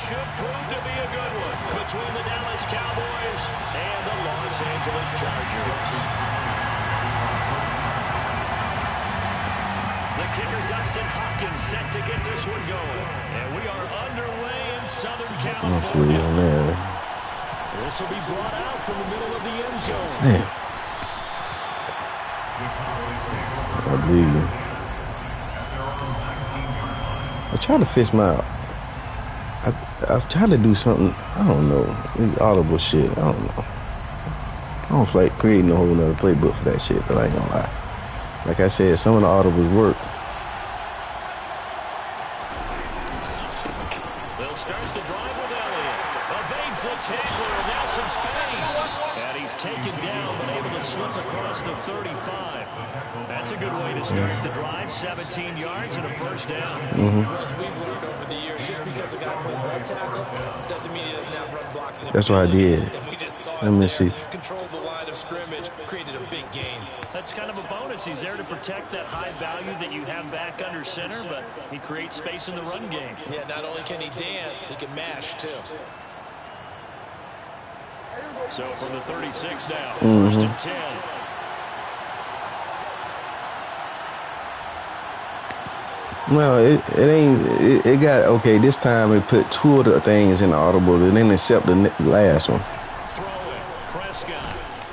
should prove to be a good one between the Dallas Cowboys and the Los Angeles Chargers. The kicker, Dustin Hopkins, set to get this one going. And we are underway in Southern California. This will be brought out from the middle of the end zone. Damn. I believe you. I'm trying to fish my out. I was trying to do something. I don't know. These audible shit. I don't know. I don't feel like creating a whole nother playbook for that shit, but I ain't gonna lie. Like I said, some of the audibles work. They'll start the drive with Elliott. Evades the tackler, and now some space. And he's taken down, but able to slip across the 35. That's a good way to start the drive. 17 yards and a first down. As we've learned over the years, just because a guy plays left tackle doesn't mean he doesn't have run blocking. That's what I did. And we just saw Let me see. Controlled the line of scrimmage, created a big gain. That's kind of a bonus. He's there to protect that high value that you have back under center, but he creates space in the run game. Yeah, not only can he dance, he can mash too. So from the 36 now, first and 10. No, it ain't. It got okay. This time it put two of the things in the audible, and then except the last one. Throw it, Prescott.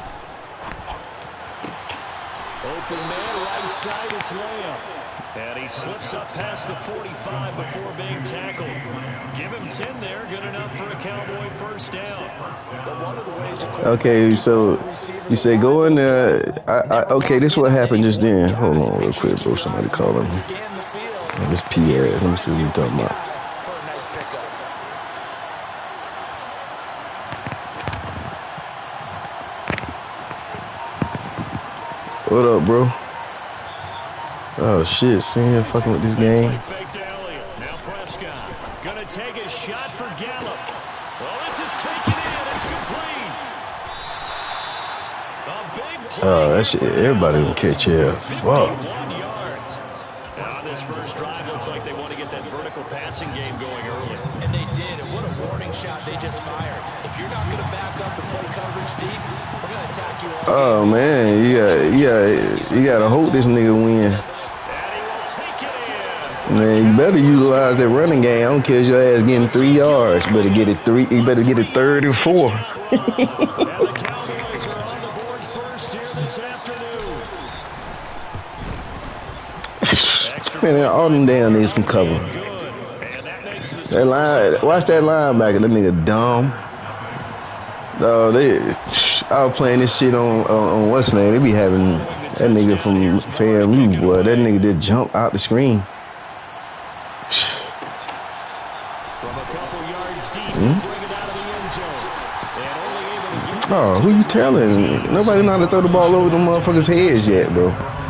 Open man, right side, it's layup. And he slips up past the 45 before being tackled. Give him 10 there, good enough for a Cowboy first down. But one of the ways okay, so you say go in there. Okay, this is what happened just then. Hold on real quick, bro. Somebody calling me. Oh, this PA. Let me see what you're talking about. What up, bro? Oh shit, seeing fucking with this game. Now Prescott gonna take a shot for Gallup. Well, this is taken in. It's complete. A big play. Oh, that shit. Everybody will catch here. Wow. 51 yards. Now on this first drive, looks like they want to get that vertical passing game going early. And they did. And what a warning shot they just fired. If you're not going to back up and play coverage deep, we're going to attack you all. Oh man, you gotta hope this nigga win. Man, you better utilize that running game. I don't care if your ass getting 3 yards. Better get it three. You better get it 3rd and 4. Now the Cowboys are on the board first here this afternoon. Man, all them damn niggas can cover. That line, watch that linebacker. That nigga dumb. No, I was playing this shit on what's name. They be having that nigga from FAMU, boy. That nigga did jump out the screen. From a couple yards deep, bring it out of the end zone. And only able to get Oh, who you telling? Nobody know how to throw the ball over them motherfuckers' heads yet, bro.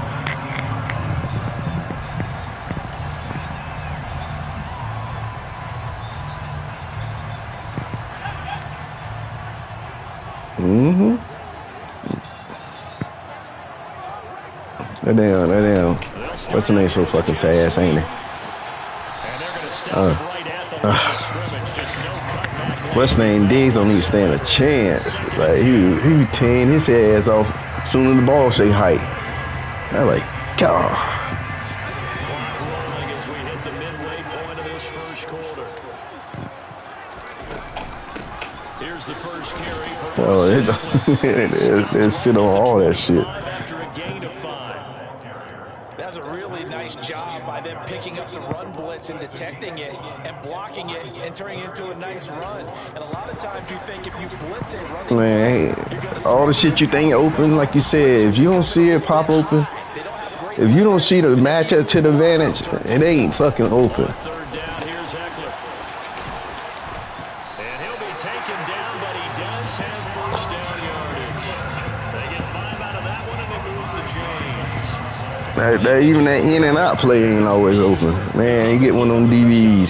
That damn. What's the name so fucking fast, ain't it? And they're going to step right at the line of scrimmage. Just no cutback. What's name? Diggs don't even stand a chance. Like he tearing his ass off as soon as the ball say height. I'm like, God. Clock rolling as we hit the midway point of this first quarter. Here's the first carry for Oh, they sit on all that shit. after a gain of 5. That's a really nice job by them picking up the run blitz and detecting it and blocking it and turning it into a nice run. And a lot of times you think if you blitz a running Man, all the shit you think open, like you said, if you don't see it pop open, if you don't see the matchup to the advantage, it ain't fucking open. Third down, here's Eckler. And he'll be taken down, but he does have first down yardage. They get 5 out of that one, and it moves the chains. Even that in and out play ain't always open. Man, you get one of them DVs.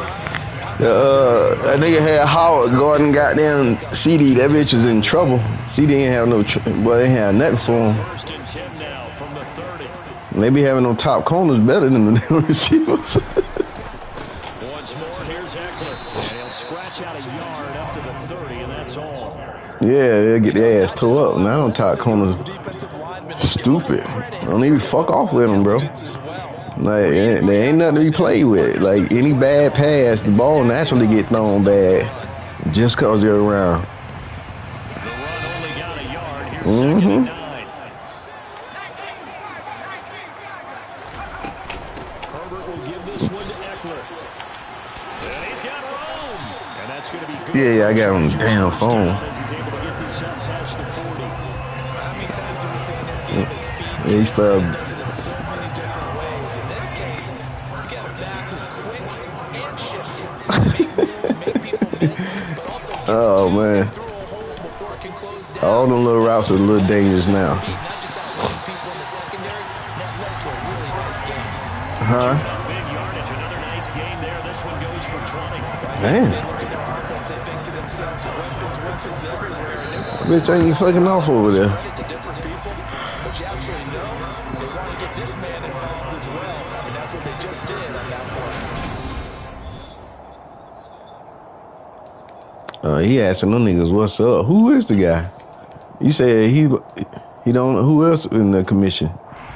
That nigga had Howard guarding goddamn CD. That bitch is in trouble. CD ain't have no boy, they ain't have nothing for him. First and 10 now from the 30. And they be having no top corners better than the receivers. Once more, here's Eckler. And he'll They'll scratch out a yard up to the 30, and that's all. Yeah, they'll get their ass tore up. Now on top corners, stupid. Don't even fuck off with them, bro. Like, there ain't nothing to be played with. Like, any bad pass, the ball naturally get thrown bad just cause they're around. The run only got a yard. Here's second and 9. Herbert will give this one to Eckler. And he's got room. And that's going to be good. Yeah, I got on the damn phone. As he's able to get this up past the 40. How many times do we say in this game is speed? Yeah, he started. Does it in so many different ways. In this case, you got a back who's quick and shifty. Make moves, make people miss, but also gets Oh, man. through a hole before it can close down. All them little routes are a little dangerous now. Not just outwitting people in the secondary, that led to a really nice game. Huh? Big yardage, another nice gain there. This one goes for 20. Damn. They look at their offense, they think to themselves, weapons everywhere. Bitch ain't fucking off over there. Credit to different people, but you absolutely know they want to get this man involved as well, and that's what they just did on that point. He asking them niggas what's up. Who is the guy? You said he don't know who else in the commission.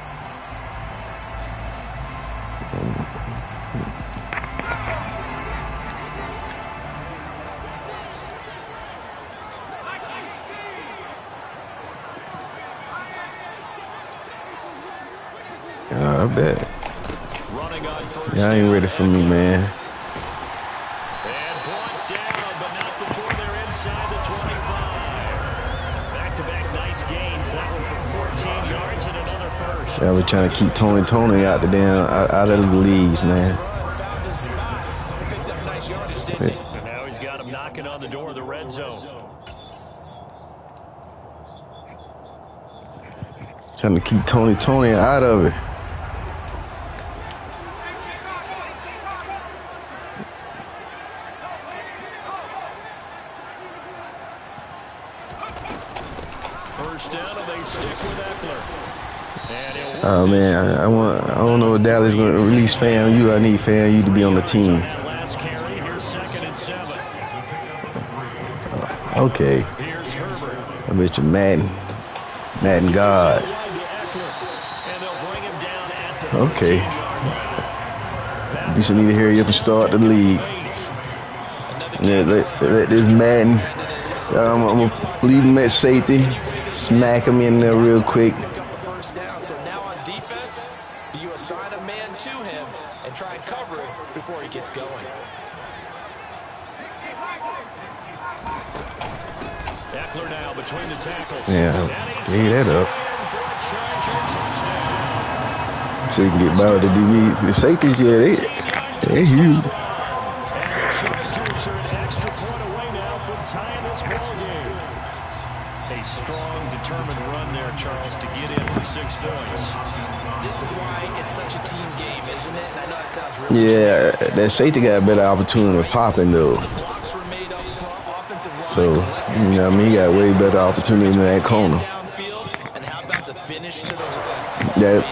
I bet. Running on first Y'all ain't ready for me, man. and brought down, but not before they're inside the 25. Back-to-back nice gains. That one for 14 yards and another first. Y'all be trying to keep Tony out the damn out of the leagues, man. Found his spot. He picked up nice yardage, didn't he? And now he's got him knocking on the door of the red zone. Trying to keep Tony out of it. First down, and they stick with Eckler. And he'll Oh man, I don't know if Dallas gonna release Fan U. I need Fan U to be on the team. that last carry. Here's second and 7. Okay, Here's Herbert. I bet you Madden God. And they'll bring him down at the Okay. 15-yard line. You should need to hurry up and start the league. Let this Madden. I'm gonna leave him at safety, smack him in there real quick. Pick up a first down. So now on defense, do you assign a man to him and try and cover it before he gets going? Eckler now between the tackles. Yeah, gave that up. For a Charger touchdown. So you can get by with the DB. The safeties, yeah, they're huge. And the Chargers are an extra point away now from tying this ball game. A strong, determined run there, Charles, to get in for 6 points. This is why it's such a team game, isn't it? And I know it sounds really Yeah, that safety got a better opportunity of popping though. blocks were made up front, offensive line So, you know what I mean, he got way better opportunity in that corner. downfield, and how about the finish to the run?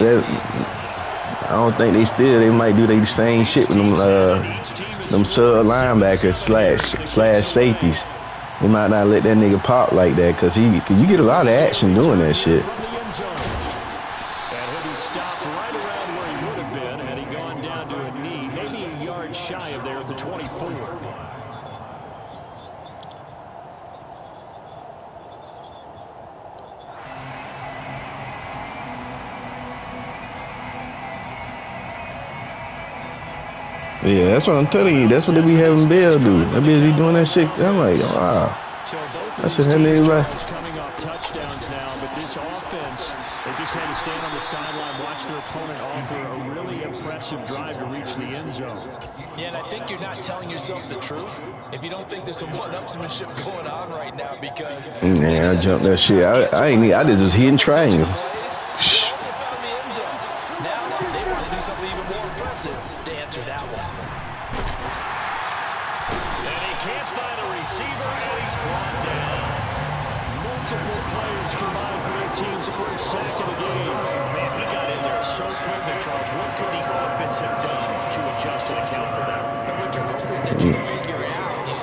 I don't think they might do the same shit with them sub linebackers slash safeties. They might not let that nigga pop like that cause you get a lot of action doing that shit. From the end zone. And he'll be stopped right around where he would have been had he gone down to a knee, maybe a yard shy of there at the 24. Yeah, that's what I'm telling you. That's what they be having Bell do. That bitch be doing that shit. I'm like, wow. So both That's of these what that teams nigga like. is coming off touchdowns now, but this offense, they just had to stand on the sideline, watch their opponent offer a really impressive drive to reach the end zone. Yeah, and I think you're not telling yourself the truth if you don't think there's some one-upsmanship going on right now because Man, I jumped that shit. I did just hitting triangle. plays, they also found the end zone. Now they want to do something even more impressive to answer that one. And he can't find a receiver, and he's brought down. Multiple players combined for their team's first sack of the game. Man, he got in there so quickly, Charles. What could the offense have done to adjust and account for that? And what you're hoping is that you figure out, you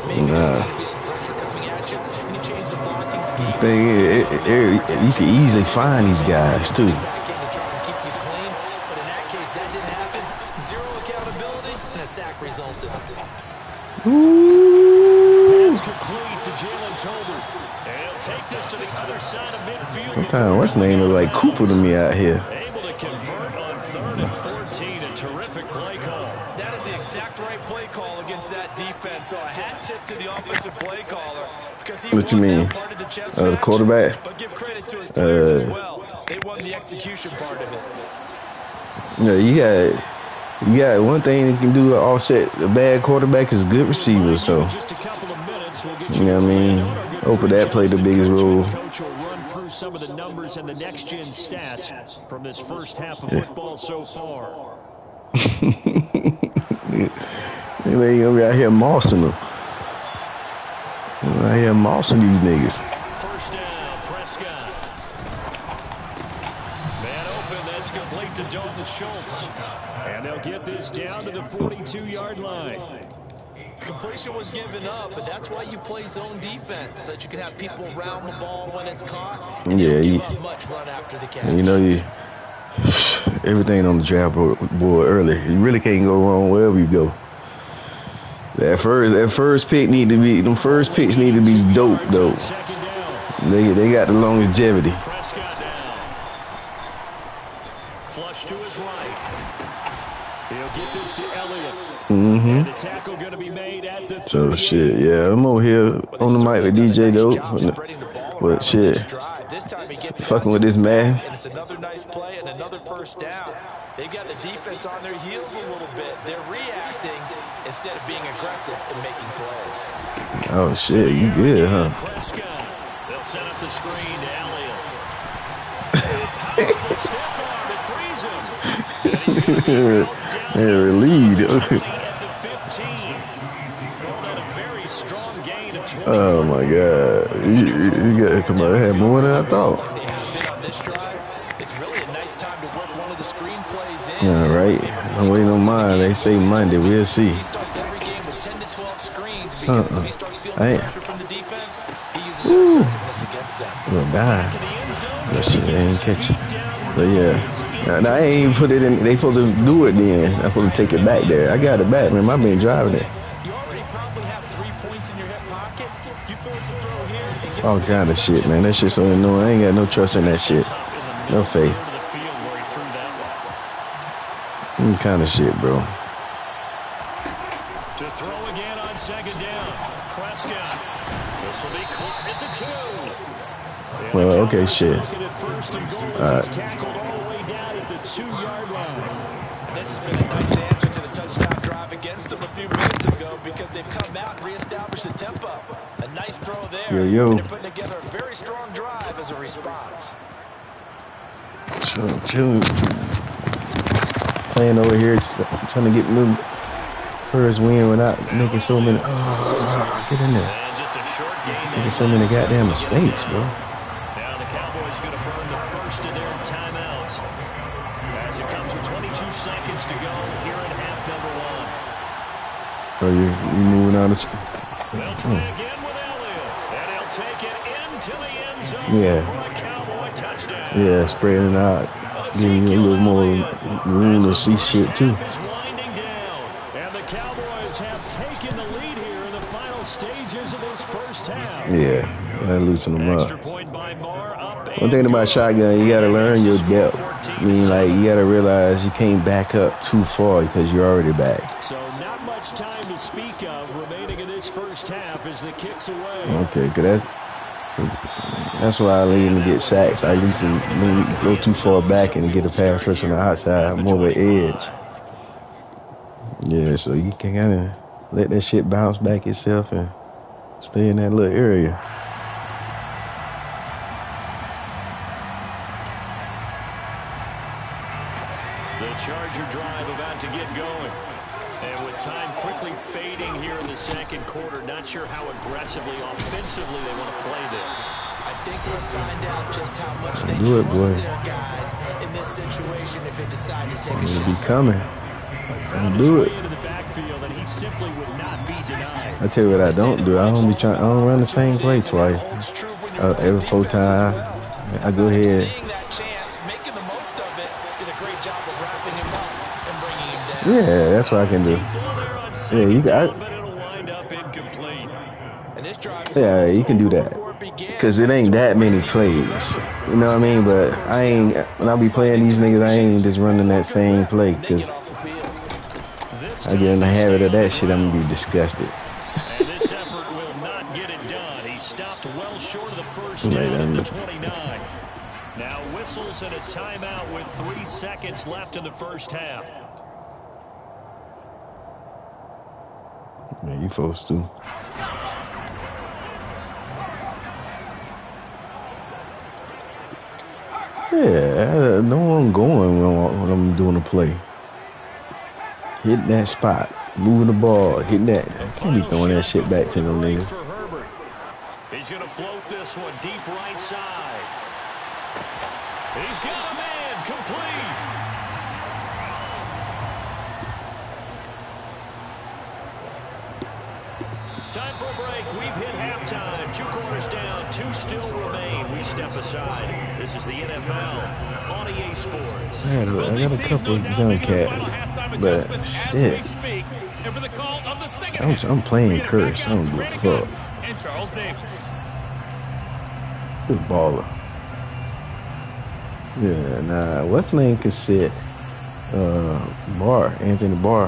maybe there's got to be some pressure coming at you, and you change the blocking scheme. You can easily find these guys too. Back in to try and keep you clean, but in that case, that didn't happen. Zero accountability, and a sack resulted. Pass complete to Jalen Tolbert. And he'll take this to the other side of midfield. What's the name of like Cooper to me out here? Able to convert on 3rd and 14. A terrific play call. That is the exact right play call against that defense. So a hat tip to the offensive play caller because he What you won mean? that part of the chess The match, quarterback? but give credit to his players as well. They won the execution part of it. Yeah, you got one thing that can do to offset a bad quarterback is good receivers. So, Just a couple of minutes, we'll get you know what I mean? Hopefully that played the biggest role. Coach will run through some of the numbers and the next-gen stats from this first half of football so far. Anyway, you gonna be out here mossing them. Out here mossing these niggas. First down, Prescott. Man open, that's complete to Dalton Schultz. And they'll get this down to the 42-yard line. Completion was given up, but that's why you play zone defense, so that you can have people round the ball when it's caught, and you don't give up much run after the catch. You know, everything on the draft board early. You really can't go wrong wherever you go. That first pick need to be, them first picks need to be dope, though. They got the longevity. Prescott down. Flush to his right. He'll get this to Elliott. And the tackle going to be made at the 30. So shit, yeah, I'm over here on the mic with DJ though. But shit, fucking with this man. And it's another nice play and another first down. They've got the defense on their heels a little bit. They're reacting instead of being aggressive and making plays. Oh shit, you good, huh? Prescott. They'll set up the screen to Elliott. Powerful stiff arm, it frees him. And he's going to be lead. at the 15. Called that a very strong gain of 20. Oh my god, you got come on, had more than I thought. They have been on this drive. It's really a nice time to work one of the screen plays in. All right, I'm waiting on mine. They say Monday, we'll see. He starts every game with 10 to 12 screens because if he starts feeling pressure from the defense, he uses aggressiveness against them. Well, die. That shit they ain't catch it. But yeah, now I ain't even put it in. They supposed to do it then. I'm supposed to take it back there. I got it back, man. I've been driving it. You already probably have 3 points in your hip pocket. You force a throw here and get All kind of shit, man. That shit's so annoying. I ain't got no trust in that shit. No faith. Any kind of shit, bro. To throw again on second down. Prescott. This will be caught at the 2. Well, okay, shit. He's tackled all the way down at the 2-yard line. And this has been a nice answer to the touchdown drive against them a few minutes ago because they've come out and reestablished the tempo. A nice throw there. Yo. And they're putting together a very strong drive as a response. Chilling. Playing over here, trying to get little first win without making so many. Get in there. And just a short gain. Making so many goddamn mistakes, bro. Now the Cowboys going to burn the first of their timeouts as it comes with 22 seconds to go here in half number 1. So you moving on to. They'll try again with Elliott, and he'll take it into the end zone for a Cowboy touchdown. Yeah, spreading it out, giving you a little more room to see shit too. Is winding down, and the Cowboys have taken the lead here in the final stages of this first half. Yeah, that loosen them up. Extra point by Marr, up One thing about shotgun, you gotta learn your depth. I mean, like, you gotta realize you can't back up too far because you're already back. So not much time to speak of remaining in this first half as the kicks away. Okay, cause that's why I leave him to get sacks. I used to go too far back and get a pass rush on the outside, more of an edge. Yeah, so you can kind of let that shit bounce back itself and stay in that little area. The Charger drive about to get going. And with time quickly fading here in the second quarter, not sure how aggressively, offensively they want to play this. I think we'll find out just how much they Do it, trust boy. their guys in this situation if they decide to take a It'll shot. be coming. Found Do his it. way into the backfield backfield, and he simply would not be denied. I tell you what I don't do. I don't run the same play twice. Every 4 times, I go ahead. Yeah, that's what I can do. Yeah, you got. Yeah, you can do that. Cause it ain't that many plays. You know what I mean? But I ain't. When I be playing these niggas, I ain't just running that same play. Cause I get in the habit of that shit, I'm gonna be disgusted. And this effort will not get it done. He stopped well short of the first down at the 29. Now whistles and a timeout with 3 seconds left in the first half. Man, you supposed to. Yeah, I know where I'm going when I'm doing a play. Hitting that spot, moving the ball, hitting that. I can't be throwing that shit back to them niggas. He's going to float this one deep right side. He's got a man complete. Time for a break. We've hit halftime. 2 quarters down. 2 still remain. We step aside. This is the NFL on EA Sports. I got a couple of young cats, but shit. I'm playing curse. I don't give a fuck. And Charles Davis. Good baller. Yeah, nah. What's name can sit? Anthony Barr.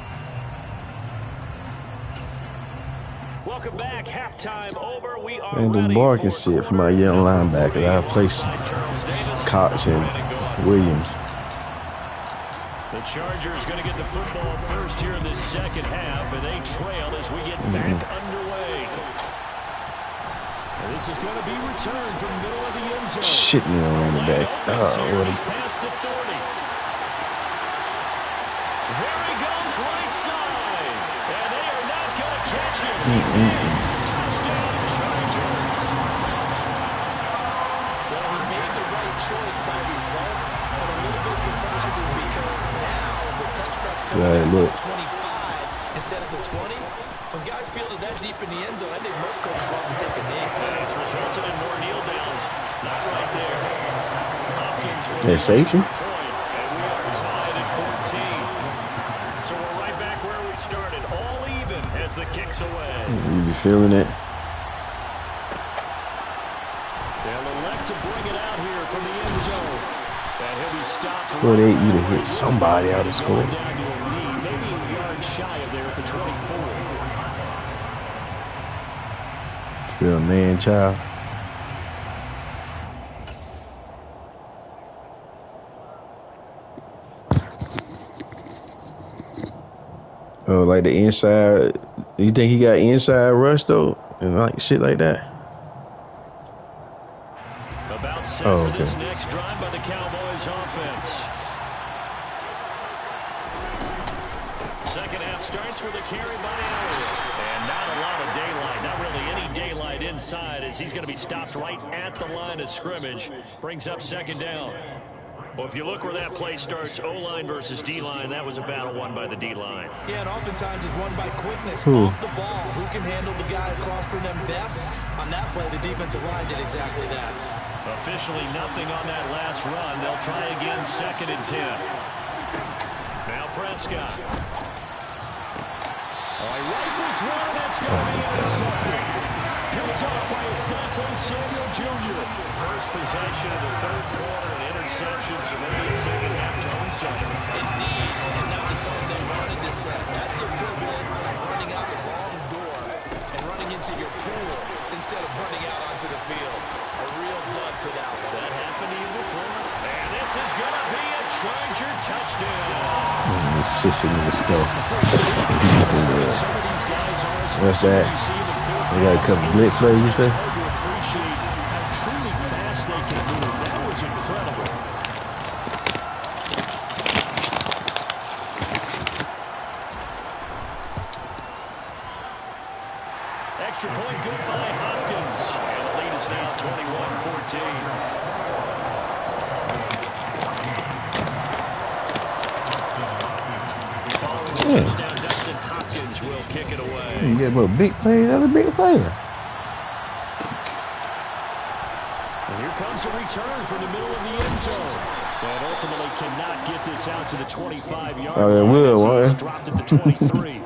Welcome back. Halftime over. We are Anthony Barr can sit for my young linebackers. I place Cox and Williams. The Chargers going to get the football first here in this second half, and they trail as we get back underway. And this is going to be returned from the middle of the end zone. Shit me on the back. He's past the 30. There he goes right side. And they are not going to catch him. He's in. Touchdown, Chargers. Well, he made the right choice by result, but a little bit surprising because now the touchback's coming out to the 25 instead of the 20. When guys fielded that deep in the end zone, I think most coaches want to take a knee. And it's resulted in more kneel downs. Not right there. Hopkins will They're safety. And we are tied at 14. So we're right back where we started. All even as the kick's away. You be feeling it? They'll elect to bring it out here from the end zone. And he'll be stopped. Score 8, you'd have hit somebody out of score. Maybe a yard shy of there at the 24. Still a man child. Oh, like the inside. You think he got inside rush though, and like shit like that? About set for this next drive by the Cowboys offense. Second half starts with a carry by Elliott. And not a lot of daylight. Not really any daylight inside as he's going to be stopped right at the line of scrimmage. Brings up second down. Well, if you look where that play starts, O-line versus D-line, that was a battle won by the D-line. Yeah, and oftentimes it's won by quickness off the ball. Who can handle the guy across from them best? On that play, the defensive line did exactly that. Officially nothing on that last run. They'll try again, 2nd and 10. Now Prescott. Rifles one, that's going to be intercepted. Picked up by Asante Samuel Jr. First possession of the 3rd quarter, an interception, so maybe a second half tone setter. Indeed, and not the tone they wanted to set. That's the equivalent of running out the wrong door and running into your pool instead of running out onto the field. A real dud for that one. Has that happened to you before? And this is going to be a Charger touchdown. What's that? They got a couple blitz plays, you say? Appreciate how truly fast they can move. That was incredible. Extra point good by Hopkins. And the lead is now 21-14. Following the touchdown, Dustin Falcons will kick it away. You get a big play, that's a big player. And here comes a return from the middle of the end zone. And ultimately cannot get this out to the 25-yard line. Oh, it will, He's dropped at the 23.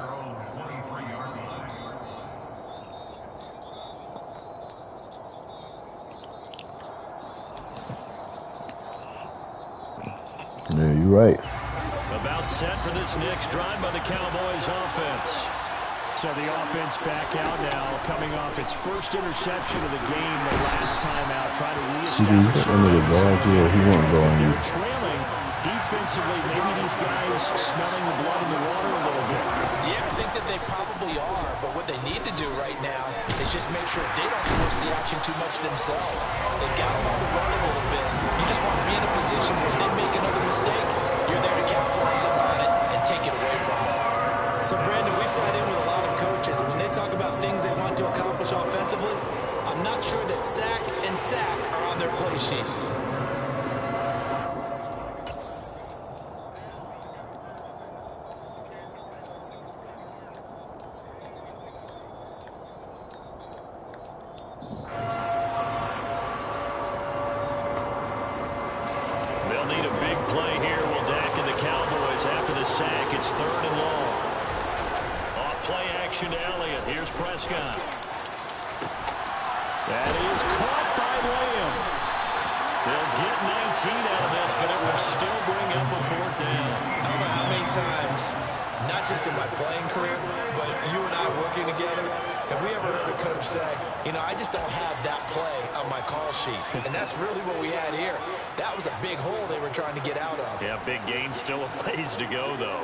Yeah, you're right. About set for this next drive by the Cowboys offense. So the offense back out now, coming off its first interception of the game the last time out, trying to reestablish. They're trailing defensively. Maybe these guys smelling the blood in the water a little bit. Yeah, I think that they probably are, but what they need to do right now is just make sure they don't force the action too much themselves. They've got to learn to run a little bit. You just want to be in a position where they make another mistake. You're there to capitalize on it and take it away from them. So, Brandon, we slide in with a lot of coaches, and when they talk about things they want to accomplish offensively, I'm not sure that sack and sack are on their play sheet. They'll need a big play here. Will Dak and the Cowboys after the sack. It's 3rd and long. Off play action to Elliott. Here's Prescott. That is caught by Lamb. They'll get 19 out of this, but it will still bring up a 4th down. I don't know how many times, not just in my playing career, but you and I working together, have we ever heard a coach say, you know, I just don't have that play on my call sheet. And that's really what we had here. That was a big hole they were trying to get out of. Yeah, big gain, still a ways to go, though.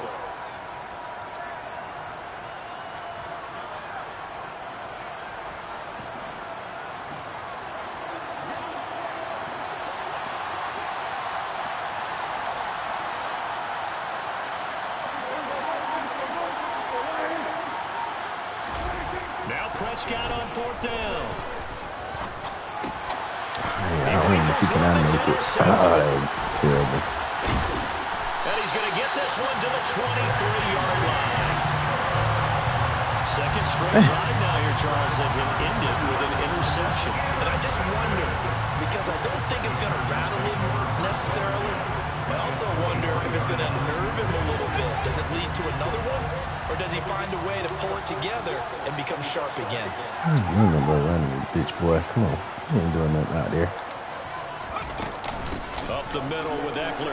Now Prescott on 4th down. I don't even keep an eye on it. Terrible. And he's going to get this one to the 23-yard line. Second straight drive now here, Charles, that can end it with an interception. And I just wonder, because I don't think it's going to rattle him necessarily, I also wonder if it's going to nerve him a little bit. Does it lead to another one? Or does he find a way to pull it together and become sharp again? You ain't gonna go running with bitch, boy. Come on. You ain't doing nothing out there. Up the middle with Eckler.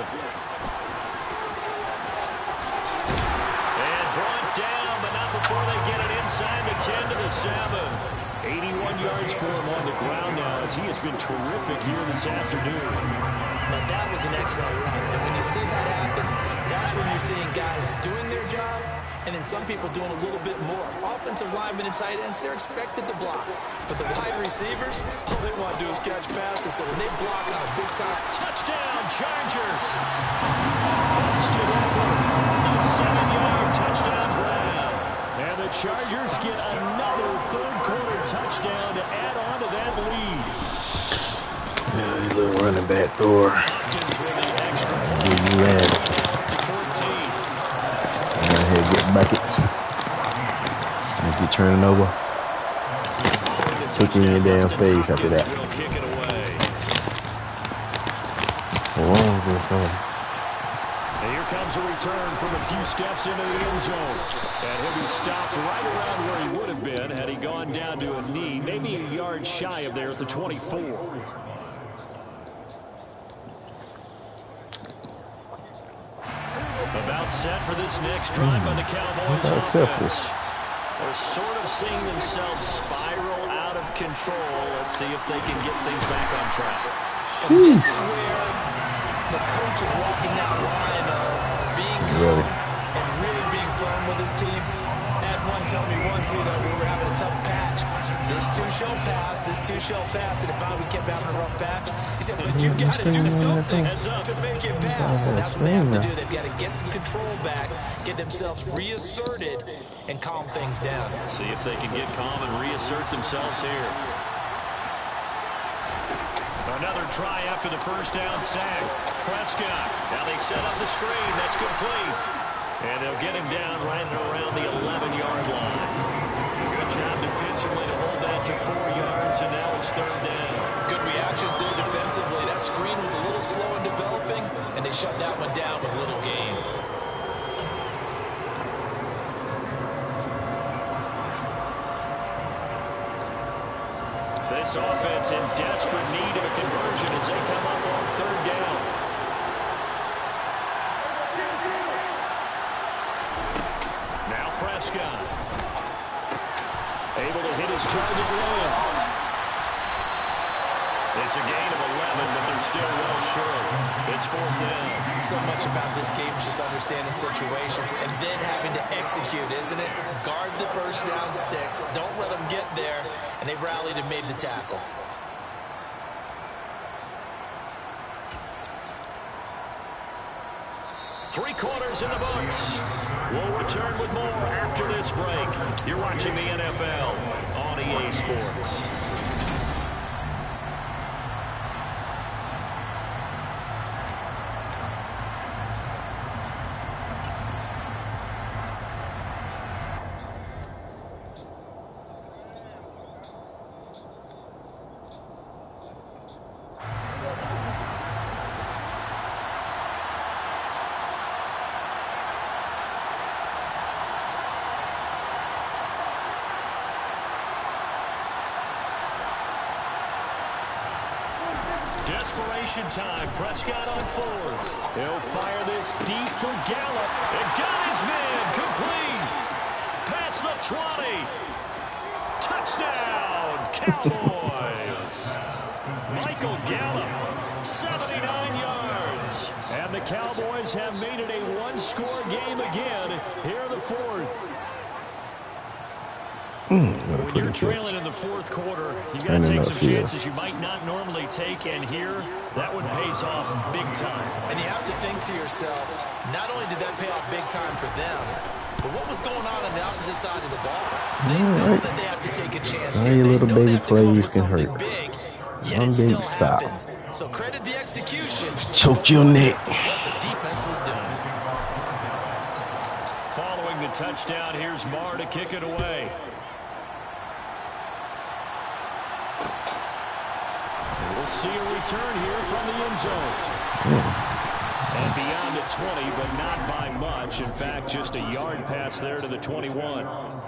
And brought down, but not before they get it inside the 10 to the 7. 81 yards for him on the ground now, as he has been terrific here this afternoon. Now that was an excellent run. And when you see that happen, that's when you're seeing guys doing their job and then some people doing a little bit more. Offensive linemen and tight ends, they're expected to block. But the wide receivers, all they want to do is catch passes. So when they block on a big time, touchdown, Chargers! Austin Eckler, a 7-yard touchdown grab. And the Chargers get another third-quarter touchdown to add on to that lead. Yeah, he's a little running back Thor. Get buckets. If you turn it over, kick in your damn face after that. And here comes a return from a few steps into the end zone. And he'll be stopped right around where he would have been had he gone down to a knee, maybe a yard shy of there at the 24. About set for this next drive by the Cowboys offense. They're sort of seeing themselves spiral out of control. Let's see if they can get things back on track. And this is where the coach is walking that line of being calm and really being firm with his team. Had one tell me once, you know, we were having a tough patch. This too shall pass, this too shall pass. And if we kept having a rough patch, he said, but you got to do something to make it pass. And that's what they have to do. They've got to get some control back, get themselves reasserted, and calm things down. See if they can get calm and reassert themselves here. Another try after the first down sack. Prescott. Now they set up the screen. That's complete. And they'll get him down right around the 11-yard line. Good job defensively to hold that to 4 yards, and now it's 3rd down. Good reactions there defensively. That screen was a little slow in developing, and they shut that one down with little gain. This offense in desperate need of a conversion as they come up on 3rd down. Now Prescott. Able to hit his target well. It's a gain of 11, but they're still well short. It's 4th down. So much about this game is just understanding situations and then having to execute, isn't it? Guard the first down sticks. Don't let them get there. And they've rallied and made the tackle. Three quarters in the books. We'll return with more after this break. You're watching the NFL on EA Sports. Desperation time. Prescott on 4th. He'll fire this deep for Gallup. And got his man complete. Past the 20. Touchdown, Cowboys. Michael Gallup, 79 yards. And the Cowboys have made it a one-score game again here in the 4th. When you're trailing in the 4th quarter, you got to take some chances you might not normally take, and here, that one pays off big time. And you have to think to yourself, not only did that pay off big time for them, but what was going on the opposite side of the ball? They know that they have to take a chance here. Little baby plays can hurt. Big, yet it still happens. So credit the execution. Choke your neck. What the defense was doing. Following the touchdown, here's Marr to kick it away. We'll see a return here from the end zone. And beyond the 20, but not by much. In fact, just a yard pass there to the 21.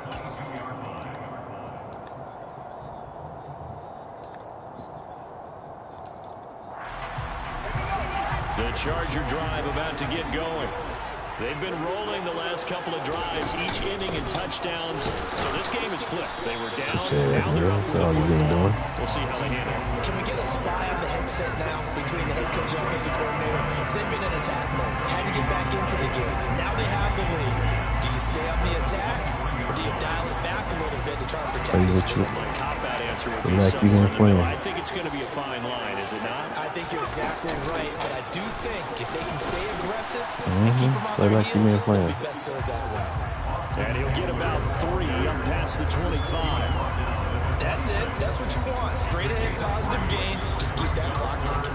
The Charger drive about to get going. They've been rolling the last couple of drives, each ending in touchdowns. So this game is flipped. They were down, now they're up with the football. We'll see how they handle it. Can we get a spy on the headset now between the head coach and offensive coordinator? Because they've been in attack mode. Had to get back into the game. Now they have the lead. Do you stay on the attack, or do you dial it back a little bit to try and protect this lead? My cop-out answer would be somewhere. I think it's going to be a fine line, is it not? I think you're exactly right, but I do think if they can stay aggressive and keep them on their heels, they'll be best served that way. And he'll get about 3 up past the 25. That's it. That's what you want. Straight ahead, positive gain. Just keep that clock ticking.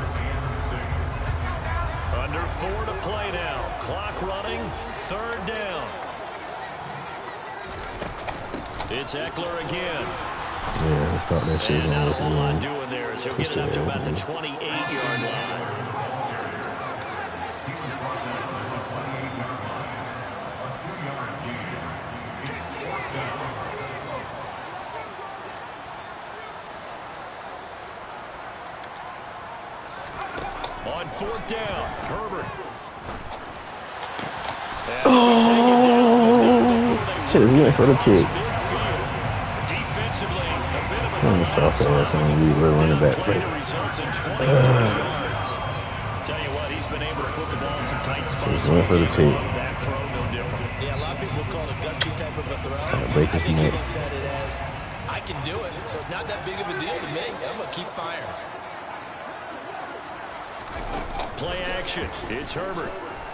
Under 4 to play now. Clock running. 3rd down. It's Eckler again. Yeah, I thought that shit was and not a whole lot doing there as he'll get it up to about the 28-yard line. On 4th down, Herbert. Shit, he went for the kick. Defensively, a bit of a soft ass and we were running back. Tell you what, he's been able to put the ball in some tight spots. Went for the kick. That throw, no different. Yeah, a lot of people call it a gutsy type of a throw. Break I his think he neck. looks at it as, I can do it, so it's not that big of a deal to me. I'm going to keep firing. Play action. It's Herbert.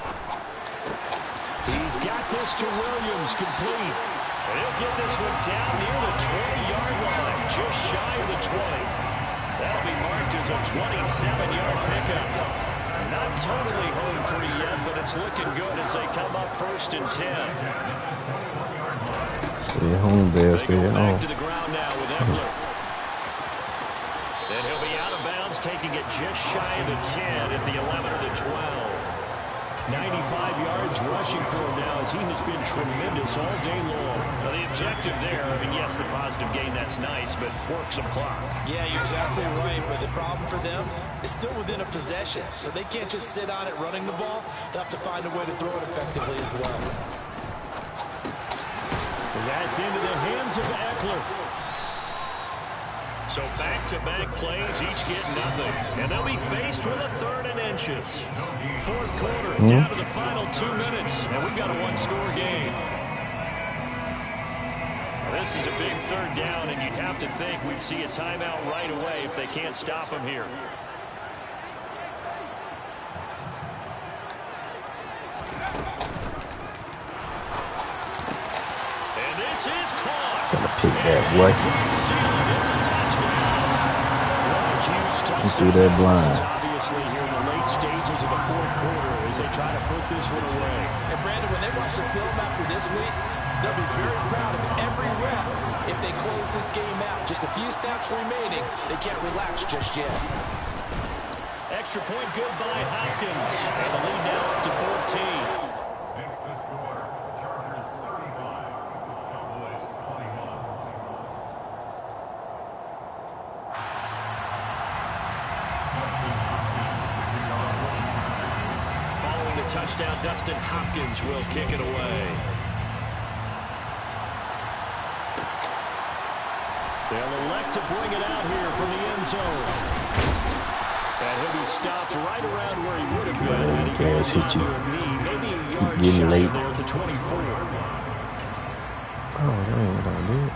He's got this to Williams, complete. And he'll get this one down near the 20-yard line, just shy of the 20. That'll be marked as a 27-yard pickup. Not totally home free yet, but it's looking good as they come up 1st and 10. They're home there. They go back to the ground now with Ekeler. And he'll be out of bounds, taking it just shy of the 10 at the 11 or the 12. 95 yards rushing for him now as he has been tremendous all day long. Well, the objective there, I mean, yes, the positive gain, that's nice, but work some clock. Yeah, you're exactly right, but the problem for them is still within a possession, so they can't just sit on it running the ball. They'll have to find a way to throw it effectively as well. That's into the hands of Ekeler. So back-to-back plays, each get nothing. And they'll be faced with a 3rd and inches. 4th quarter, down to the final 2 minutes. And we've got a 1-score game. This is a big 3rd down, and you'd have to think we'd see a timeout right away if they can't stop him here. And this is caught. Gonna pick that boy. Through that blind. Obviously here in the late stages of the 4th quarter as they try to put this one away. And Brandon, when they watch the film after this week, they'll be very proud of every rep if they close this game out. Just a few snaps remaining. They can't relax just yet. Extra point good by Hopkins. And the lead now up to 14. Next the score, Chargers 35, Cowboys 21. Following the touchdown, Dustin Hopkins will kick it away. They'll elect to bring it out here from the end zone. And he'll be stopped right around where he would have been had he gone down to a knee. Maybe a yard shy late there at the 24. Oh, that ain't what I did.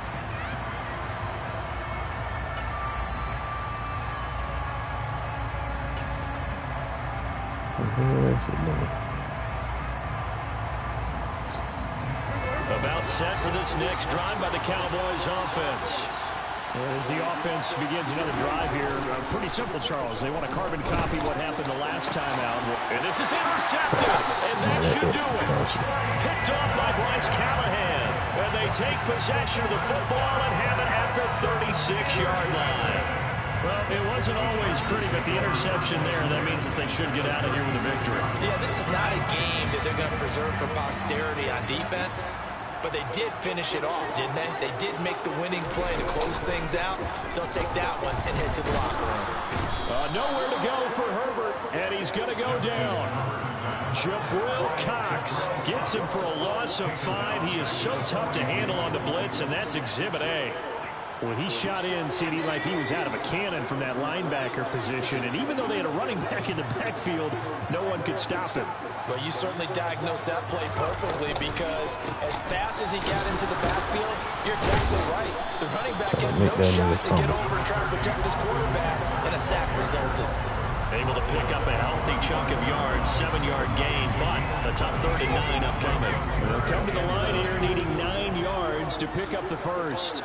About set for this next drive by the Cowboys offense. As the offense begins another drive here, pretty simple, Charles. They want to carbon copy what happened the last time out. And this is intercepted, and that should do it. Picked off by Bryce Callahan. And they take possession of the football and have it at the 36-yard line. Well, it wasn't always pretty, but the interception there, that means that they should get out of here with a victory. Yeah, this is not a game that they're going to preserve for posterity on defense. But they did finish it off, didn't they? They did make the winning play to close things out. They'll take that one and head to the locker room. Nowhere to go for Herbert, and he's going to go down. Jabril Cox gets him for a loss of 5. He is so tough to handle on the blitz, and that's Exhibit A. Well, he shot in, CD, like he was out of a cannon from that linebacker position. And even though they had a running back in the backfield, no one could stop him. Well, you certainly diagnosed that play perfectly because as fast as he got into the backfield, you're exactly right. The running back had no shot to get over and try to protect his quarterback, and a sack resulted. Able to pick up a healthy chunk of yards, 7-yard gain, but a tough 3rd and 9 upcoming. They'll come to the line here needing 9 yards to pick up the first.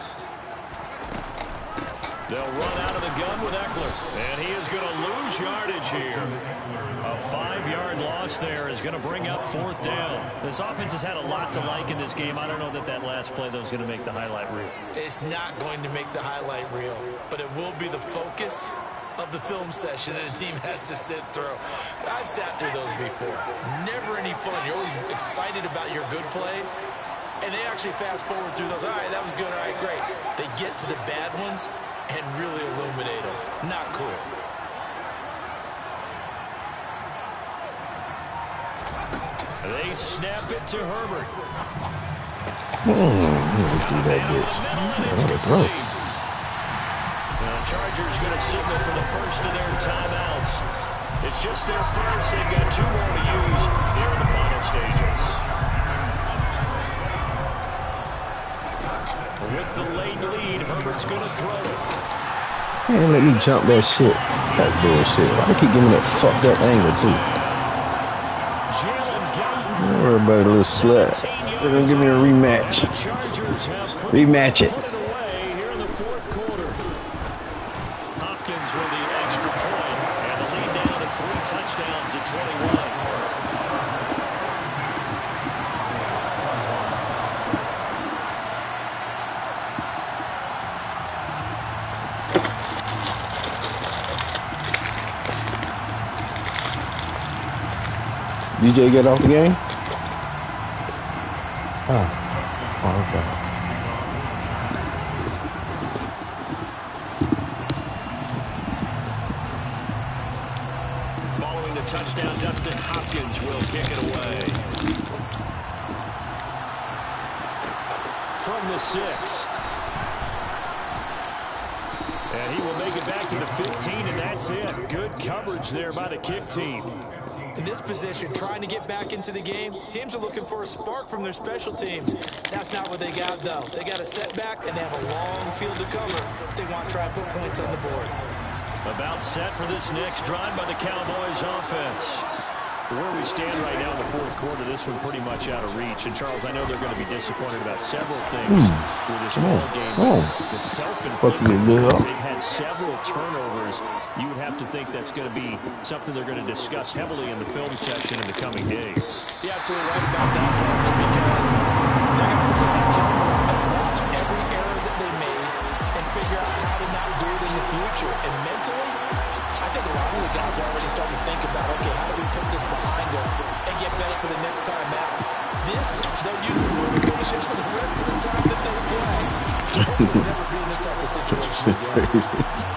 They'll run out of the gun with Ekeler, and he is going to lose yardage here. A 5-yard loss there is going to bring up 4th down. This offense has had a lot to like in this game. I don't know that last play, though, is going to make the highlight reel. It's not going to make the highlight reel, but it will be the focus of the film session that the team has to sit through. I've sat through those before. Never any fun. You're always excited about your good plays, and they actually fast forward through those. All right, that was good. All right, great. They get to the bad ones and really illuminate them. Not cool. They snap it to Herbert. The Chargers going to signal for the first of their timeouts. It's just their first. They've got 2 more to use here in the final stages. With the late lead, Herbert's going to throw it. Man, let me jump that shit. That bullshit. Why they keep giving that fucked up angle, too? Don't worry about a little slut. They're going to give me a rematch. Rematch it. Here in the 4th quarter. Hopkins with the extra point, and the lead down to 3 touchdowns at 21. DJ get off the game? Oh, okay. Following the touchdown, Dustin Hopkins will kick it away. From the 6. And he will make it back to the 15, and that's it. Good coverage there by the kick team. In this position, trying to get back into the game, teams are looking for a spark from their special teams. That's not what they got, though. They got a setback, and they have a long field to cover if they want to try and put points on the board. About set for this next drive by the Cowboys offense. Where we stand right now in the fourth quarter, this one pretty much out of reach. And, Charles, I know they're going to be disappointed about several things with this ball game. The self-inflicted wounds, they've had several turnovers. You would have to think that's going to be something they're going to discuss heavily in the film session in the coming days. You're absolutely right about that, because they're going to have to sit back and watch every error that they made and figure out how to not do it in the future. And mentally, I think a lot of the guys are already starting to think about, okay, how do we put this behind us and get better for the next time out? This, they'll use as motivation for the rest of the time that they play. Hopefully we'll never be in this type of situation again.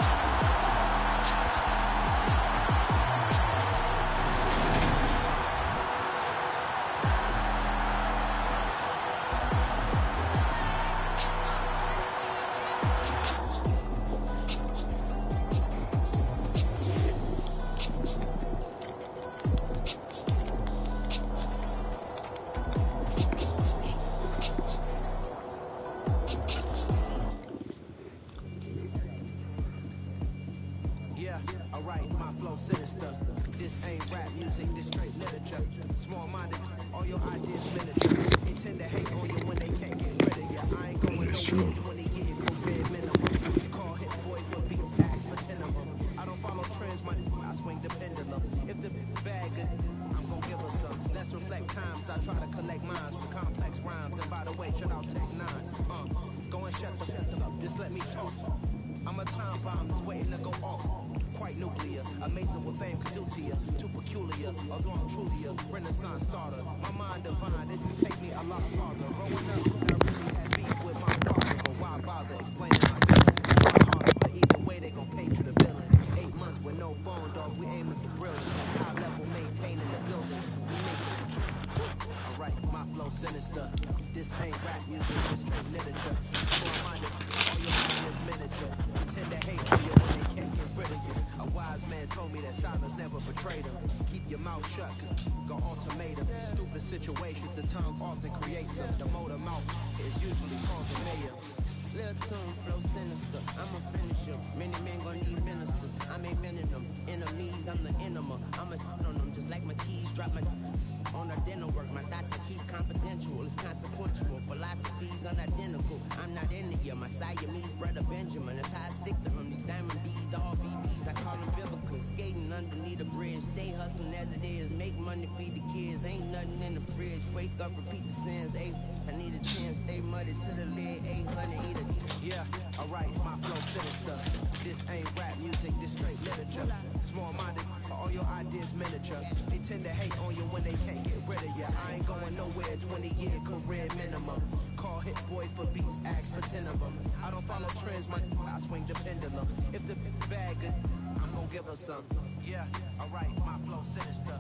Situations, the tongue often creates them. The motor mouth is usually causing mayor. Little tune, flow sinister. I'm a finisher. Many men gon' need ministers. I ain't many of them. Enemies, I'm the enema. I'm a on them just like my keys. Drop my on a dinner work. My thoughts I keep confidential. It's consequential. Philosophies unidentical. I'm not India. My Siamese brother Benjamin. That's how I stick to him. These diamond bees, all BBs. I call them biblical. Skating underneath the bridge. Stay hustling as it is. Make money, feed the kids. Ain't nothing in the fridge. Wake up, repeat the sins. I need a 10. Stay muddy to the lid. 800 eat a. Yeah, alright, my flow sinister. This ain't rap music, this straight literature. Small-minded, all your ideas miniature. They tend to hate on you when they can't get rid of you. I ain't going nowhere, 20-year career minimum. Call Hit Boy for beats, ask for 10 of them. I don't follow trends, I swing the pendulum. If the bag good, I'm gonna give her some. Yeah, alright, my flow sinister.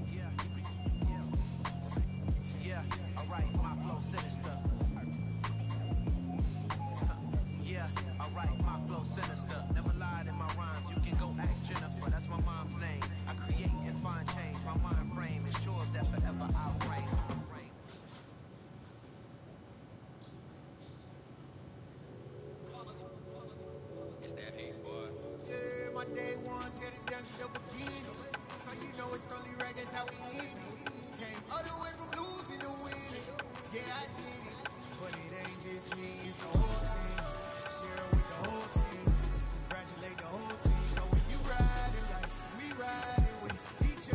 Yeah, alright, my flow sinister. Yeah, alright, my flow sinister. Never lied in my rhymes, you can go ask Jennifer, that's my mom's name. I create and find change, my mind frame ensures that forever I'll reign. It's that hate, boy. Yeah, my day ones here to dance at the beginning. So you know it's only right, that's how we end it. Came all the way from losing to winning. Yeah, I did it. But it ain't just me, it's the whole team. Share with the whole team. Congratulate the whole team. Know when you riding like we riding with each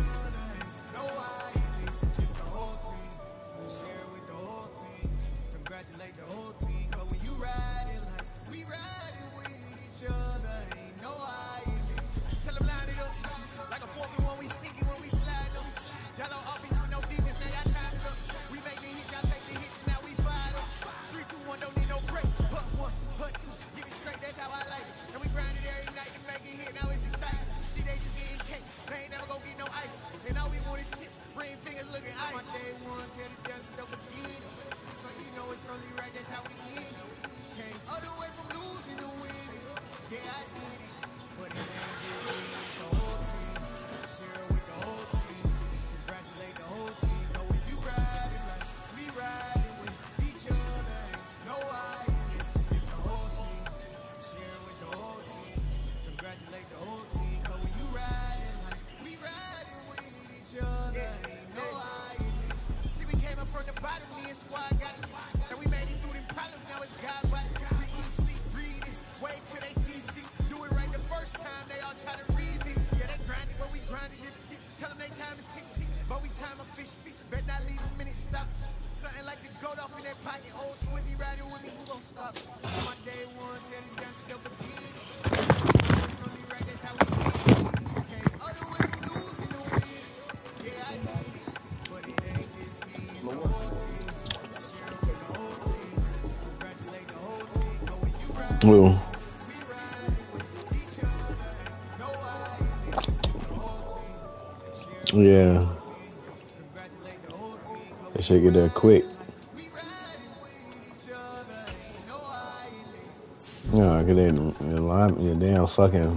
back in here, now it's exciting. See, they just getting cake. They ain't never gonna get no ice. And all we want is chips. Ring fingers looking ice. My day ones here to dance with the beginning. So you know it's only right, that's how we end. Came all the way from losing to winning. Yeah, I did it. But it ain't just me, it's the whole team. Share it with the whole team. Congratulate the whole team. Know when you riding like we riding with each other. Ain't no I in this. It's the whole team. Share it with the whole team. Congratulate the whole team. Know when you riding like we riding with each other. Ain't no I in this. See, we came up from the bottom, me and squad got it. And we made it through them problems, now it's God body. We eat, sleep, breathe this. Wave till they CC. Do it right the first time, they all try to remix. Yeah, they grinded, but we grinded it. Tell them they time is ticking, but we time a fish. Bet not leave a minute stop. Something like the goat off in that pocket. Old Squizzy riding with me, who gon' stop? My day ones here to dance at the beginning. So you know it's only right, that's how we end. Came all the way from losing to winning. Yeah, I did it, but it ain't just me, it's the whole team. Share it with the whole team. Congratulate the whole team. Know when you ride, Well, we riding with each other. Ain't no I in this. It's the whole team. Share it with the yeah, whole team. Congratulate the whole team. Know they when should you get there quick. riding like we riding with each other. Ain't no I in this. No, cause they line, you damn fucking.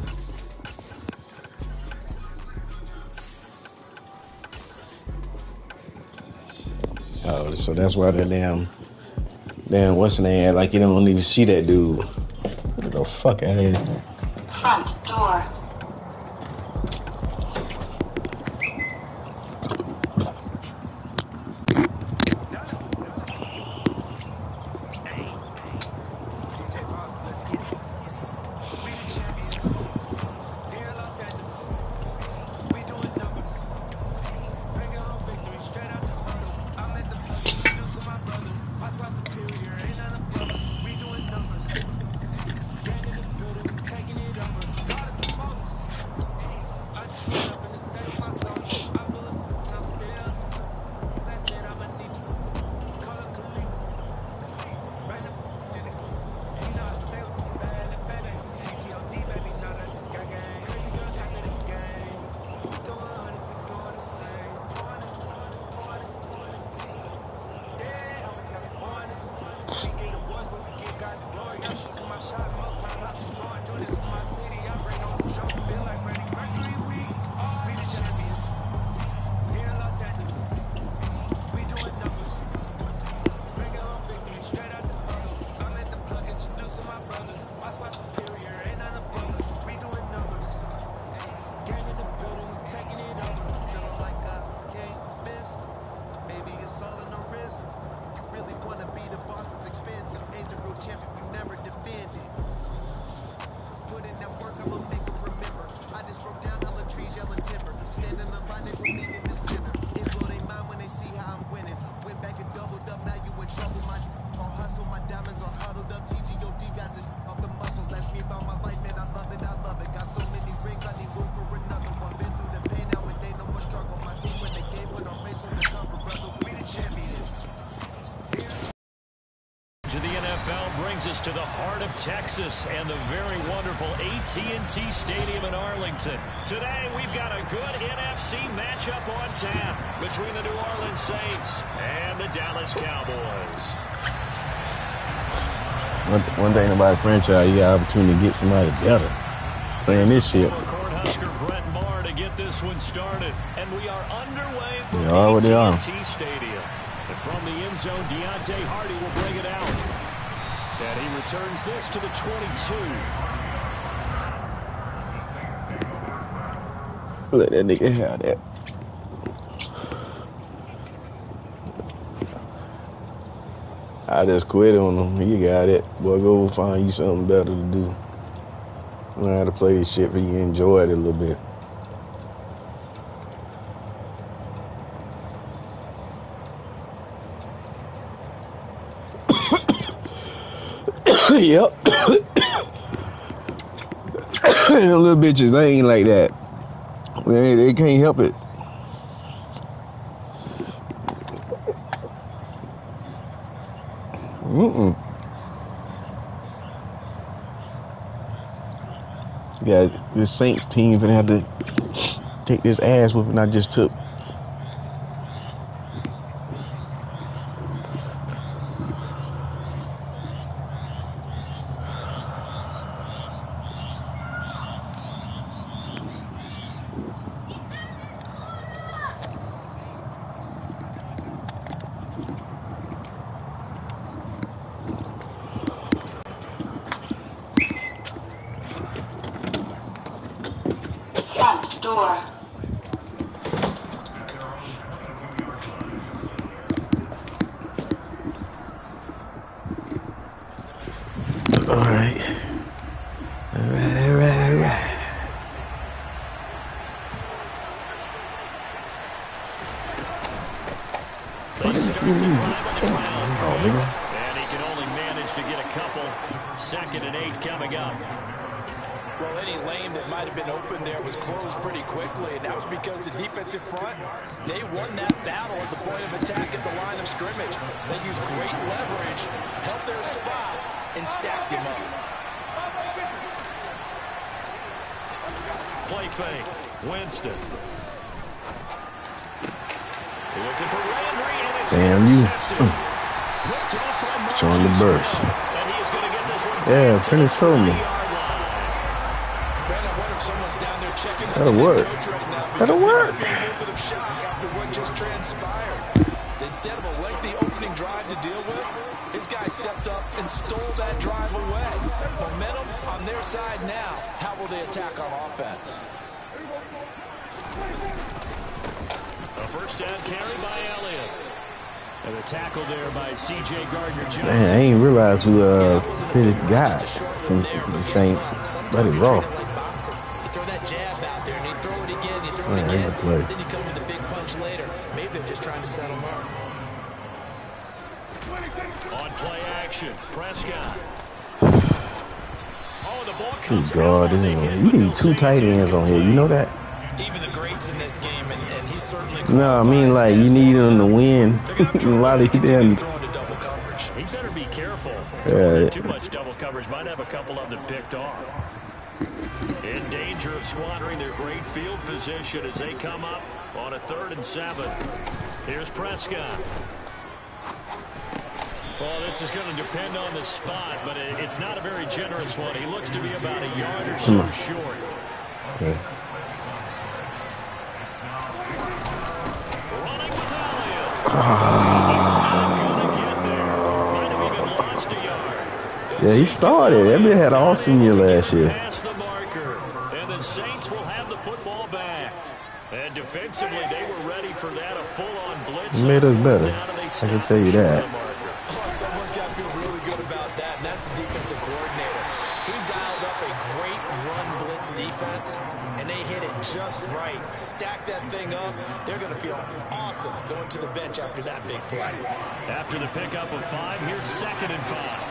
Oh, so that's why the damn, what's the name? Like you don't even see that dude. Get the fuck out of here. Front door. DJ Moscow, let's get it. We the champions. Here in Los Angeles. We doing numbers. Bringing home victory straight out the huddle. I'm at the plug, introduced to my brother. My spot superior, ain't none above us. We doing numbers. Gang in the building, we taking it over. God of the motors. I just pulled up in the state with my soldiers. I pull up and I'm still. Last night I'ma need me some. Call up Khalifa. Right up in the. You know I stay with some bad little baby. TGOD, baby, no, that's a gang gang. Crazy girls after the game. We doing hundreds, we going the same. Yeah, always got me pouring this. We get awards, but we give God the glory. I'm shooting my shot, most times I be scoring. Do this for my city, I bring on the trophy. Feel like Freddie Mercury, we the champions. Here in Los Angeles, we doing numbers. Bringing home victory straight out the huddle. I'm at the plug, introduced to my brother. My spot superior, ain't none above us. We doing numbers. Gang in the building, we taking it over. Feeling like I can't miss. Baby, it's all in the wrist. You really wanna be the boss, it's expensive. Ain't the real champ if you never defend it. Put in that work, I'ma make them remember. I just broke down hella trees, yelling timber. Standing in line, they put me in the center. It blow they mind when they see how I'm winning. Went back and doubled up, now you in trouble. My all hustle, my diamonds are huddled up. TGOD got this off the muscle. That's me about my life, man. I love it, I love it. Got so many rings, I need room for another one. Been through the pain, now it ain't no more struggle. My team win the game, put our face on the cover, brother. We the champions. To the NFL brings us to the heart of Texas and the very wonderful AT&T Stadium in Arlington. Today, we've got a good NFC matchup on tap between the New Orleans Saints and the Dallas Cowboys. One thing about a franchise, you got an opportunity to get somebody better playing this shit. Cornhusker Brett Maher to get this one started, and we are underway from They are what they are. AT&T Stadium. And from the end zone, Deontay Hardy will bring it out. And he returns this to the 22. Let that nigga have that. I just quit on him. You got it. Boy, go find you something better to do. Learn how to play this shit so you can enjoy it a little bit. Yep. Little bitches, they ain't like that. They can't help it. Yeah, this Saints team gonna have to take this ass whooping I just took. Front door. All right. They start the drive on the ground. And he can only manage to get a couple. 2nd and 8 coming up. Well, any lane that might have been open there was closed pretty quickly, and that was because the defensive front, they won that battle at the point of attack at the line of scrimmage. They used great leverage, held their spot, and stacked him up. Play fake. Winston. Looking for Landry, and it's intercepted. Picked off by Marquise Showing the burst. And he is going to get this one Yeah, back to finish the for me. 20-yard line. Ben, I wonder if someone's down there checking That'll on the work. coach right now, That'll because work. there might be a little bit of shock after what just transpired. Instead of a lengthy opening drive to deal with, his guy stepped up and stole that drive away. Momentum on their side now. How will they attack on offense? A first down carry by Elliott. And a tackle there by C.J. Gardner-Johnson. Man, I ain't realized who his guy from the Saints. That is raw. You throw that jab out there, and you throw it again, you throw it Man, again, that's play. then you come with a big punch later. Maybe they're just trying to set him up. On play action, Prescott. Oh, the ball comes God, out. They hit, you but need they'll 2 say tight ends on here. You know that? Even the greats in this game, and he certainly. No, I mean like you need them to win. A lot of them. Throwing to double coverage. He better be careful. Yeah. Too much double coverage might have a couple of them picked off. In danger of squandering their great field position as they come up on a 3rd and 7. Here's Prescott. Well, this is going to depend on the spot, but it's not a very generous one. He looks to be about a yard or so short. Okay. Running with Elliott. He's not going to get there. Might have even lost a yard. Yeah, he started. That man had an awesome year last year. Past the marker, and the Saints will have the football back. And defensively, they were ready for that, a full-on blitz. He made us better. I can tell you that. Oh, someone's got to feel really good about that, and that's the defensive coordinator. He dialed up a great run blitz defense, and they hit it just right. Stack that thing up. They're going to feel awesome going to the bench after that big play. After the pickup of 5, here's 2nd and 5.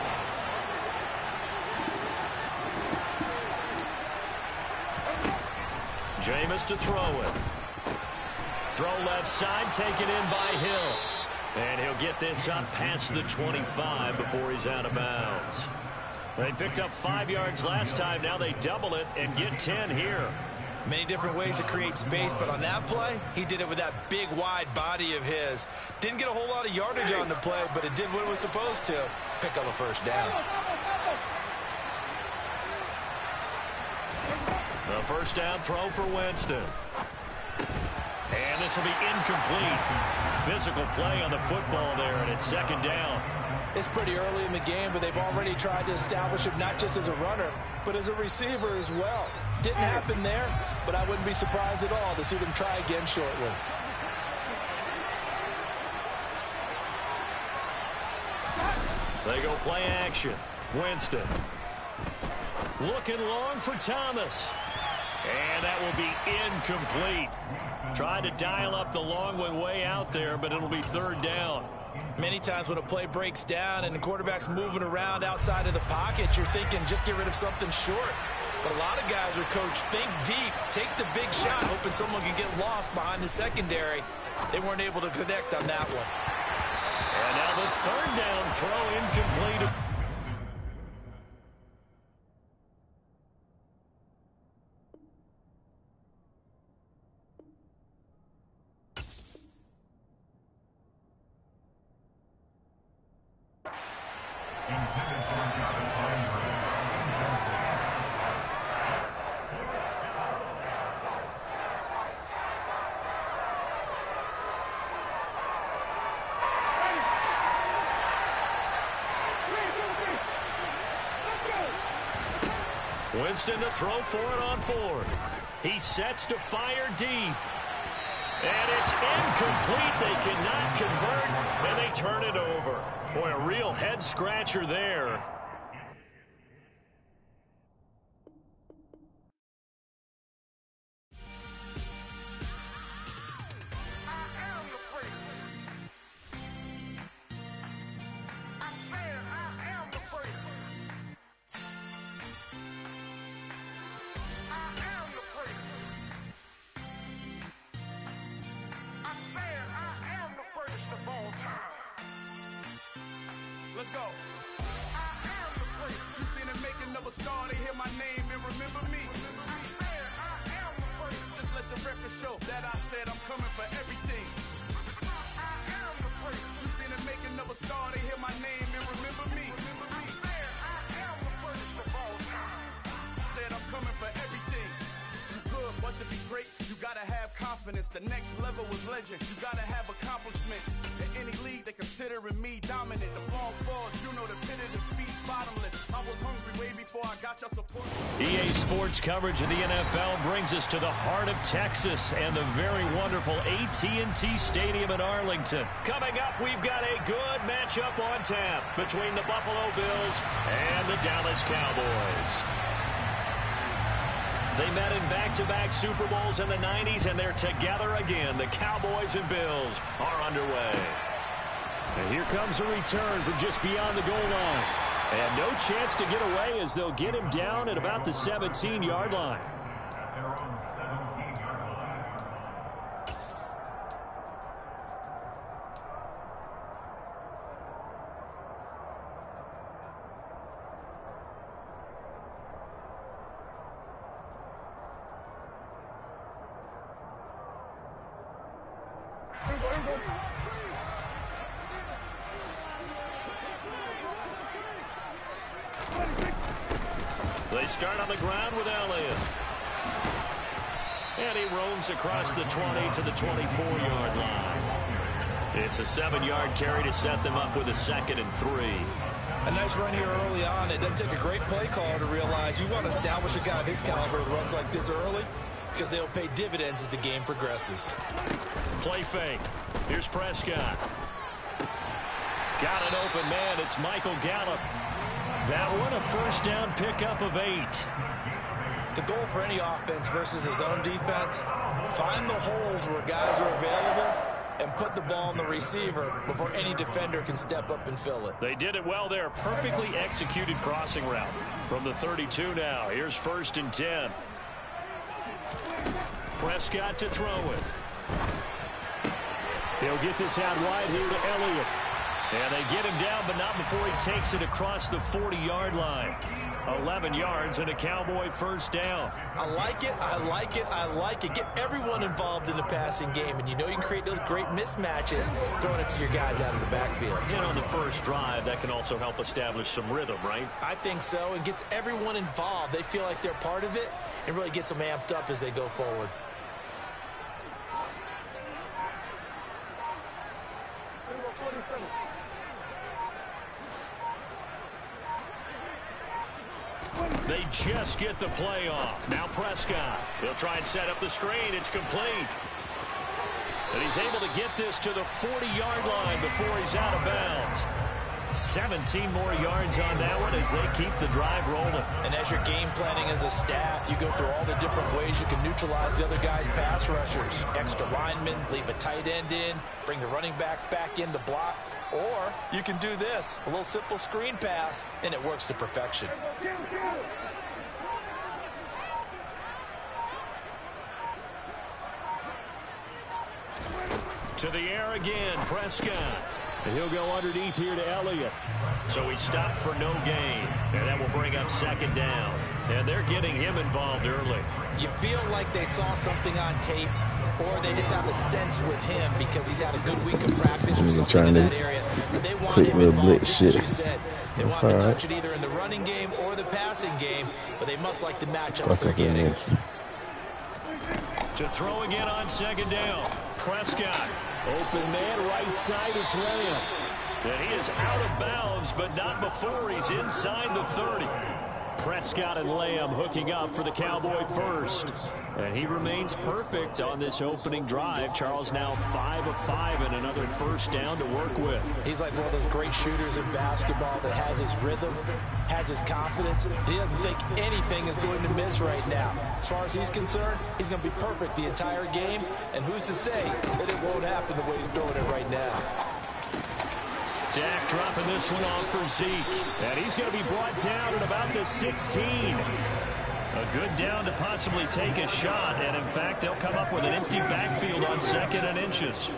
Jameis to throw it. Throw left side, taken in by Hill. And he'll get this up past the 25 before he's out of bounds. They picked up 5 yards last time. Now they double it and get 10 here. Many different ways to create space, but on that play, he did it with that big, wide body of his. Didn't get a whole lot of yardage on the play, but it did what it was supposed to. Pick up a first down. The first down throw for Winston. And this will be incomplete. Physical play on the football there, and it's 2nd down. It's pretty early in the game, but they've already tried to establish him not just as a runner, but as a receiver as well. Didn't happen there, but I wouldn't be surprised at all to see them try again shortly. They go play action. Winston. Looking long for Thomas. And that will be incomplete. Trying to dial up the long one way out there, but it'll be 3rd down. Many times when a play breaks down and the quarterback's moving around outside of the pocket, you're thinking just get rid of something short. But a lot of guys are coached, think deep, take the big shot, hoping someone can get lost behind the secondary. They weren't able to connect on that one. And now the 3rd down throw incomplete. Winston to throw for it on fourth. He sets to fire deep. And it's incomplete. They cannot convert, and they turn it over. Boy, a real head-scratcher there. Let's go. You seen the making of a star, they hear my name and remember me. Just let the record show that I said I'm coming for everything. You seen the making of a star, they hear my name and remember me. Said I'm coming for everything. You good, but to be great, you gotta have confidence. The next level was legend. You gotta have accomplishments. In any league, they considering me dominant. The long falls, you know the pit of defeat, bottomless. I was hungry way before I got your support. EA Sports coverage of the NFL brings us to the heart of Texas and the very wonderful AT&T Stadium in Arlington. Coming up, we've got a good matchup on tap between the Buffalo Bills and the Dallas Cowboys. They met in back-to-back Super Bowls in the 90s, and they're together again. The Cowboys and Bills are underway. And here comes a return from just beyond the goal line. And no chance to get away as they'll get him down at about the 17-yard line. They're on the 17-yard line. They start on the ground with Elliott. And he roams across the 20 to the 24-yard line. It's a 7-yard carry to set them up with a 2nd and 3. A nice run here early on. It doesn't take a great play caller to realize you want to establish a guy of his caliber that runs like this early because they'll pay dividends as the game progresses. Play fake. Here's Prescott. Got an open man. It's Michael Gallup. That one a first down pickup of 8. The goal for any offense versus his own defense, find the holes where guys are available and put the ball on the receiver before any defender can step up and fill it. They did it well there. Perfectly executed crossing route. From the 32 now. Here's 1st and 10. Prescott to throw it. He'll get this out wide here to Elliott. And they get him down, but not before he takes it across the 40-yard line. 11 yards and a Cowboy first down. I like it, I like it, I like it. Get everyone involved in the passing game, and you know you can create those great mismatches throwing it to your guys out of the backfield. And on the first drive, that can also help establish some rhythm, right? I think so, and gets everyone involved. They feel like they're part of it, and really gets them amped up as they go forward. They just get the play off. Now Prescott. He'll try and set up the screen. It's complete. And he's able to get this to the 40-yard line before he's out of bounds. 17 more yards on that one as they keep the drive rolling. And as you're game planning as a staff, you go through all the different ways you can neutralize the other guy's pass rushers. Extra linemen, leave a tight end in, bring the running backs back in to block. Or you can do this, a little simple screen pass, and it works to perfection. To the air again, Prescott. And he'll go underneath here to Elliott. So he stopped for no gain. And that will bring up 2nd down. And they're getting him involved early. You feel like they saw something on tape, or they just have a sense with him because he's had a good week of practice or something in that area. And they want him involved, just as you said. They want him to touch it either in the running game or the passing game, but they must like the matchups they're getting. To throw again on 2nd down. Prescott. Open man, right side, it's Lamb. And he is out of bounds, but not before he's inside the 30. Prescott and Lamb hooking up for the Cowboy first. And he remains perfect on this opening drive. Charles now 5 of 5 and another first down to work with. He's like one of those great shooters in basketball that has his rhythm, has his confidence, and he doesn't think anything is going to miss right now. As far as he's concerned, he's going to be perfect the entire game, and who's to say that it won't happen the way he's throwing it right now. Dak dropping this one off for Zeke, and he's going to be brought down at about the 16. A good down to possibly take a shot, and in fact, they'll come up with an empty backfield on 2nd and inches.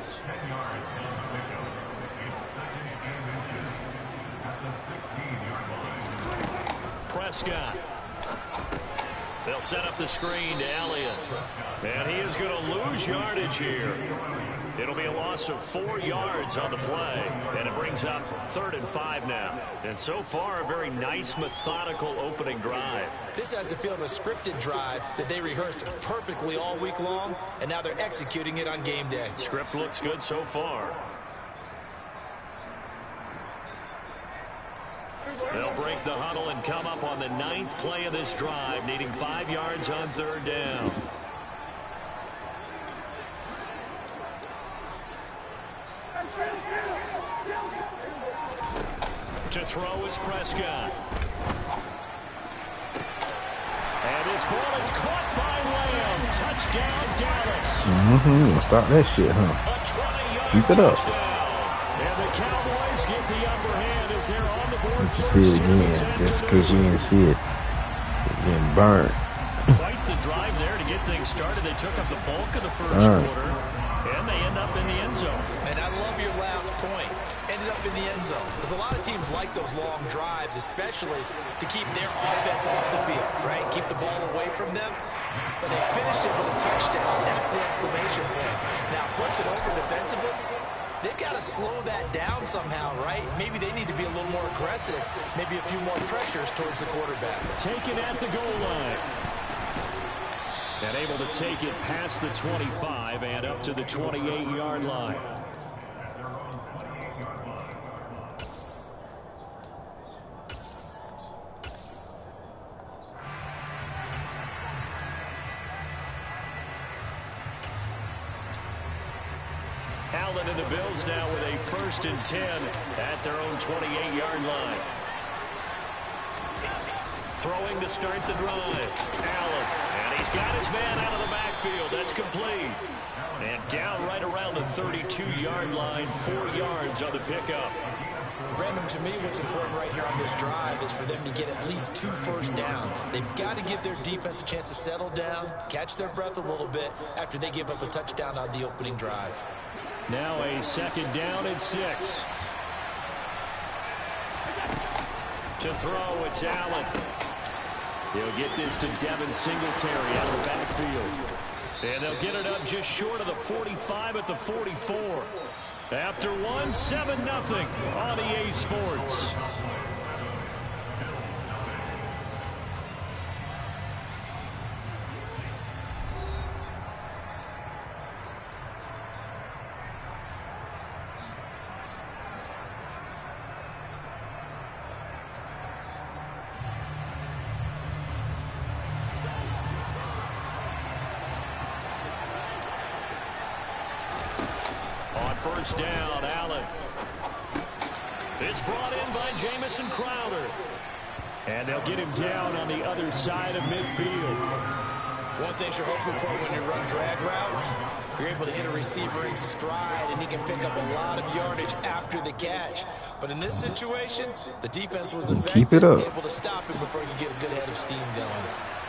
Prescott. They'll set up the screen to Elliott, and he is going to lose yardage here. It'll be a loss of 4 yards on the play, and it brings up 3rd and 5 now. And so far, a very nice, methodical opening drive. This has the feel of a scripted drive that they rehearsed perfectly all week long, and now they're executing it on game day. Script looks good so far. They'll break the huddle and come up on the 9th play of this drive, needing 5 yards on 3rd down. To throw is Prescott. And this ball is caught by Lamb. Touchdown, Dallas. Stop that shit, huh? A 20-yard Keep it up. touchdown. And the Cowboys get the upper hand as they're on the board Let's first see it in this again, just afternoon. because you didn't see it. It's getting burnt. Quite the drive there to get things started. They took up the bulk of the first quarter, and they end up in the end zone. And I love your last point. Ended up in the end zone. Because a lot of teams like those long drives, especially to keep their offense off the field, right? Keep the ball away from them. But they finished it with a touchdown. That's the exclamation point. Now, flip it over defensively. They've got to slow that down somehow, right? Maybe they need to be a little more aggressive. Maybe a few more pressures towards the quarterback. Taken at the goal line. And able to take it past the 25 and up to the 28-yard line. Allen and the Bills now with a 1st and 10 at their own 28-yard line. Throwing to start the drive. Allen. And he's got his man out of the backfield. That's complete. And down right around the 32-yard line. 4 yards on the pickup. Brandon, to me, what's important right here on this drive is for them to get at least 2 first downs. They've got to give their defense a chance to settle down, catch their breath a little bit after they give up a touchdown on the opening drive. Now a 2nd down and 6. To throw, it's Allen. He'll get this to Devin Singletary out of the backfield. And they'll get it up just short of the 45 at the 44. After one, 7-0 on EA Sports. First down, Allen. It's brought in by Jamison Crowder. And they'll get him down on the other side of midfield. One thing you're hoping for when you run drag routes, you're able to hit a receiver in stride, and he can pick up a lot of yardage after the catch. But in this situation, the defense was effective, able to stop him before you get a good head of steam going.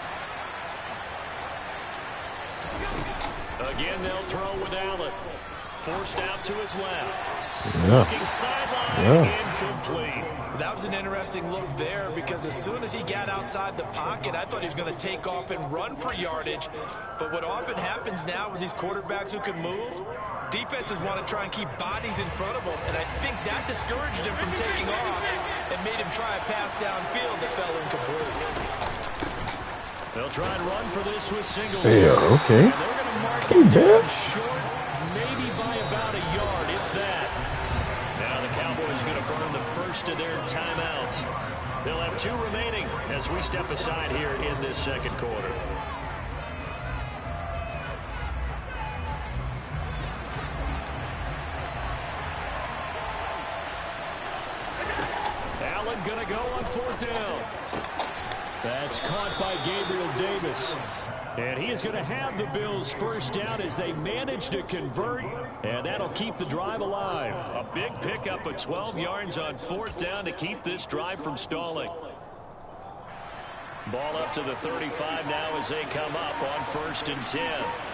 Again, they'll throw with Allen. Forced out to his left. Looking sideline, incomplete. That was an interesting look there because as soon as he got outside the pocket, I thought he was going to take off and run for yardage. But what often happens now with these quarterbacks who can move, defenses want to try and keep bodies in front of them. And I think that discouraged him from taking off and made him try a pass downfield that fell incomplete. They'll try and run for this with Singletary. Yeah, okay. And they're going to mark him down short, maybe by about a yard, if that. Now the Cowboys going to burn the first of their timeouts. They'll have 2 remaining as we step aside here in this second quarter. Allen going to go on 4th down. That's caught by Gabriel Davis. And he is going to have the Bills first down as they manage to convert. And that'll keep the drive alive. A big pickup of 12 yards on 4th down to keep this drive from stalling. Ball up to the 35 now as they come up on 1st and 10.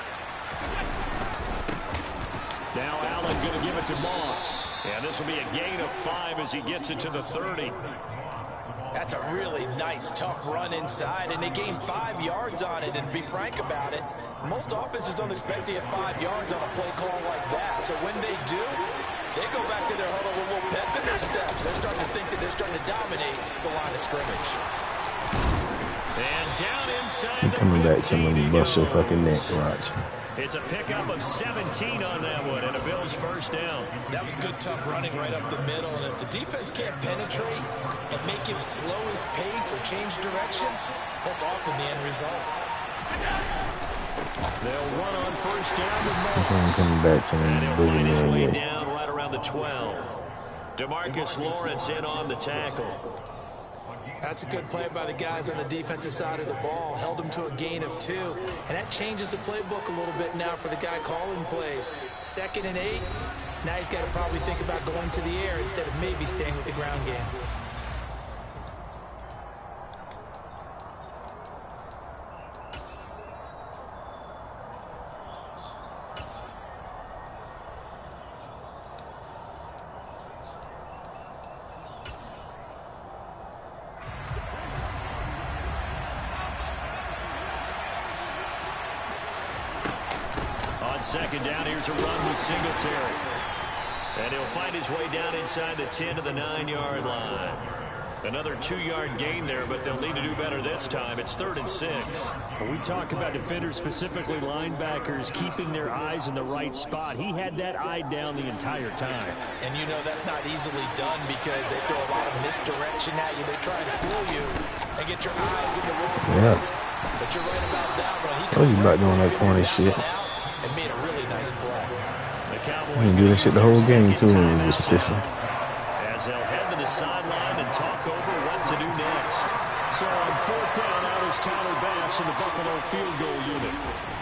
Now Allen going to give it to Moss. And this will be a gain of 5 as he gets it to the 30. That's a really nice, tough run inside, and they gained 5 yards on it. And to be frank about it, most offenses don't expect to get 5 yards on a play call like that. So when they do, they go back to their huddle with a little pep in their steps. They're starting to think that they're starting to dominate the line of scrimmage. And down inside the Coming 15, back to me, bust your fucking neck, watch. It's a pickup of 17 on that one, and a Bills first down. That was good, tough running right up the middle. And if the defense can't penetrate and make him slow his pace or change direction, that's often the end result. They'll run on first down with Moss. Coming back to And me, he'll find his way boogeyman. down right around the 12. DeMarcus Lawrence in on the tackle. That's a good play by the guys on the defensive side of the ball. Held him to a gain of 2. And that changes the playbook a little bit now for the guy calling plays. 2nd and 8. Now he's got to probably think about going to the air instead of maybe staying with the ground game. On 2nd down, here's a run with Singletary. And he'll find his way down inside the 10 to the 9-yard line. Another 2-yard gain there, but they'll need to do better this time. It's 3rd and 6. When we talk about defenders, specifically linebackers, keeping their eyes in the right spot. He had that eye down the entire time. And you know that's not easily done because they throw a lot of misdirection at you. They try and fool you and get your eyes in the wrong place. But you're right about that one. He Told you about doing that corny shit. And made a really nice play. The Cowboys You do that shit the whole game too, and you just sissing. as they'll head to the sideline and talk over what to do next. So on 4th down, out is Tyler Bass in the Buffalo field goal unit.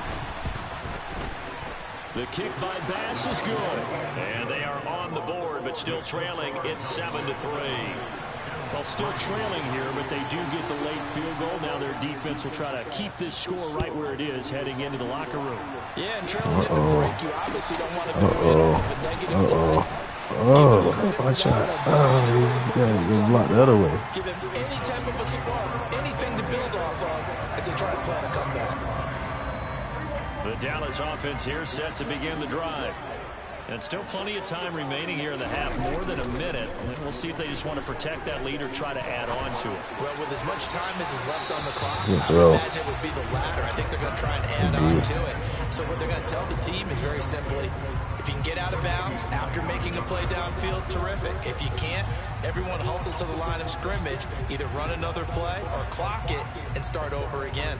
The kick by Bass is good. And they are on the board, but still trailing. It's 7-3. Well, still trailing here, but they do get the late field goal. Now their defense will try to keep this score right where it is heading into the locker room. Yeah, and trailing in the break, you obviously don't want to go in off a negative play. Watch out. You block the other way. Give him any type of a spark, anything to build off of as they try to plan a comeback. The Dallas offense here set to begin the drive. And still plenty of time remaining here in the half, more than a minute. And we'll see if they just want to protect that lead or try to add on to it. Well, with as much time as is left on the clock, Yeah, I would imagine it would be the latter. I think they're going to try and add on to it. So what they're going to tell the team is very simply, if you can get out of bounds after making a play downfield, terrific. If you can't, everyone hustles to the line of scrimmage, either run another play or clock it and start over again.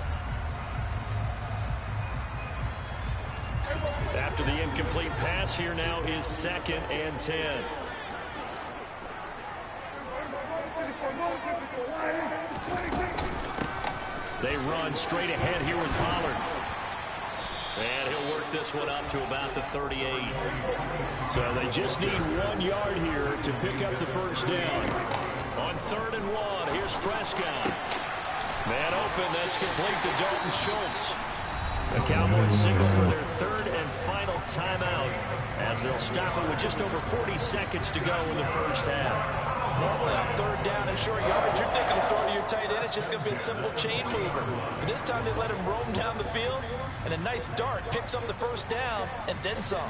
After the incomplete pass, here now is 2nd and 10. They run straight ahead here with Pollard. And he'll work this one up to about the 38. So they just need 1 yard here to pick up the first down. On 3rd and 1, here's Prescott. Man open, that's complete to Dalton Schultz. The Cowboys signal for their 3rd and final timeout as they'll stop it with just over 40 seconds to go in the first half. Normally on 3rd down and short yardage, you're thinking of throwing to your tight end. It's just going to be a simple chain mover. But this time they let him roam down the field, and a nice dart picks up the first down and then some.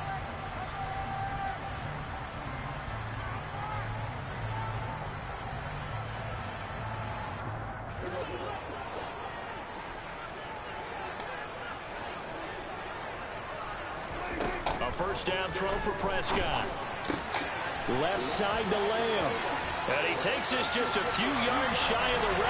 A first down throw for Prescott. Left side to Lamb. And he takes this just a few yards shy of the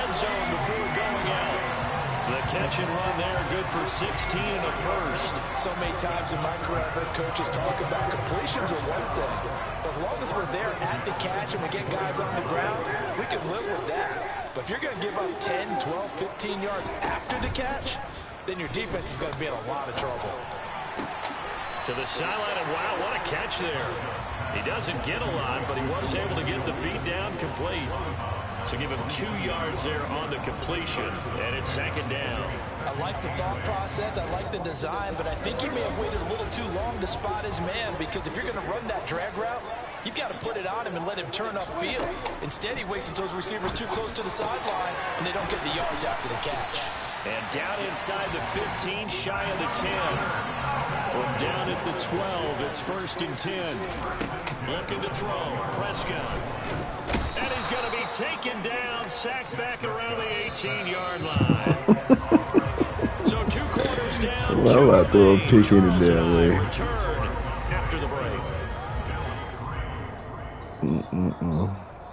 The catch and run there, good for 16 in the first. So many times in my career, I've heard coaches talk about completions are one thing. As long as we're there at the catch and we get guys on the ground, we can live with that. But if you're going to give up 10, 12, 15 yards after the catch, then your defense is going to be in a lot of trouble. To the sideline, and wow, what a catch there. He doesn't get a lot, but he was able to get the feet down complete. So give him 2 yards there on the completion, and it's second down. I like the thought process. I like the design, but I think he may have waited a little too long to spot his man, because if you're going to run that drag route, you've got to put it on him and let him turn upfield. Instead, he waits until his receivers too close to the sideline, and they don't get the yards after the catch. And down inside the 15, shy of the 10. From down at the 12, it's 1st and 10. Looking to throw, Prescott. And he's going to be taken down, sacked back around the 18-yard line. So 2 quarters down. Well, I throw a pick in it that way. Return after the break.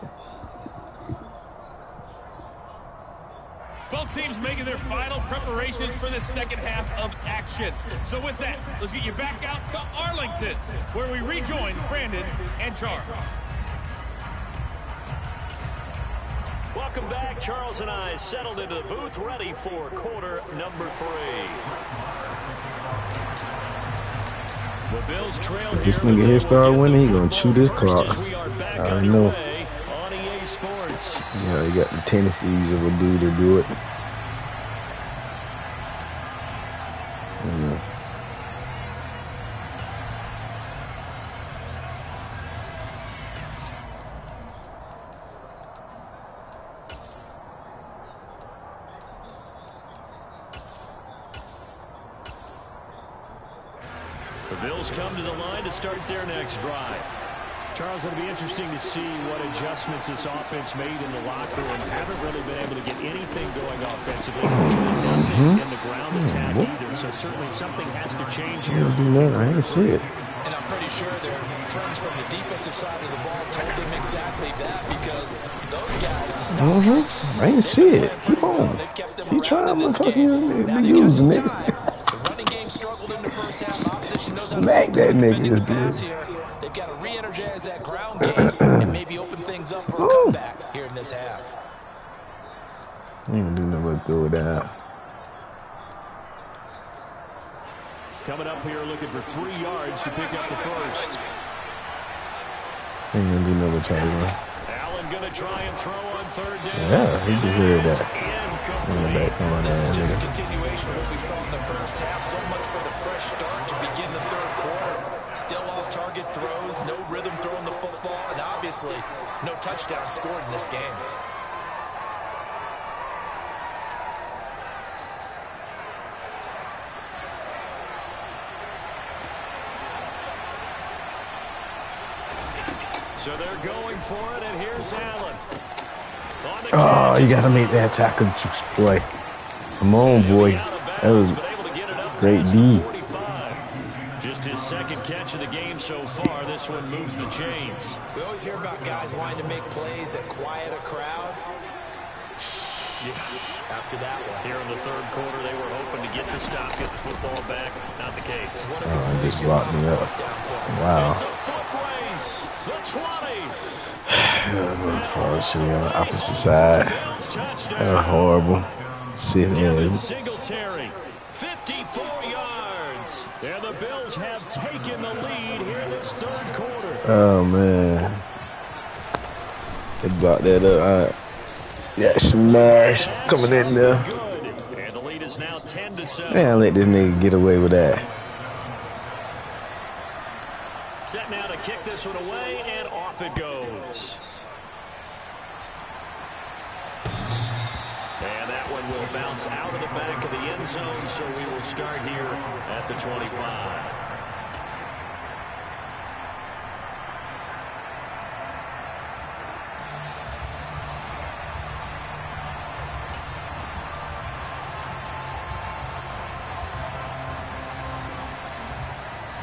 Both teams making their final preparations for the second half of action. So with that, let's get you back out to Arlington, where we rejoin Brandon and Charles. Welcome back. Charles and I settled into the booth, ready for quarter number 3. The Bills trail If here. this nigga here start winning, he gonna chew this clock. I already know. On EA Sports. Yeah, you got the tendencies of a dude to do it. The Bills come to the line to start their next drive. Charles, it'll be interesting to see what adjustments this offense made in the locker room. Haven't really been able to get anything going offensively. Nothing in the ground attack either, so certainly something has to change here. I didn't see it. And I'm pretty sure their friends from the defensive side of the ball told them exactly that, because those guys, the star troops, I didn't see it. Keep on. Keep trying to talk to using it. The running game struggled in the first half. Opposition knows how to Mac that nigga is pass good. here. They've got to re-energize that ground game and maybe open things up for a comeback here in this half. I ain't gonna do nothing but throw it down. Coming up here looking for 3 yards to pick up the first. Ain't gonna do nothing but try to run. Allen going to try and throw on 3rd down. Yeah, he deserved that. This is just a continuation of what we saw in the first half. So much for the fresh start to begin the 3rd quarter. Still off-target throws, no rhythm throwing the football, and obviously no touchdown scored in this game. So they're going for it, and here's Allen. Oh, you gotta make that tackle play. Come on, boy. That was great D. Just his 2nd catch of the game so far. This one moves the chains. We always hear about guys wanting to make plays that quiet a crowd. Yeah. After that one. Here in the 3rd quarter, they were hoping to get the stop, get the football back. Not the case. Oh, he just locked me up. Wow. It's a foot race. The 20. On the opposite side. That was horrible. Devin Singletary, 54 yards. And the Bills have taken the lead here in this 3rd quarter. Oh, man. They blocked that up. Yeah, smash coming in there. And the lead is now 10-7. Man, let this nigga get away with that. Set now to kick this one away, and off it goes. And that one will bounce out of the back of the end zone, so we will start here at the 25.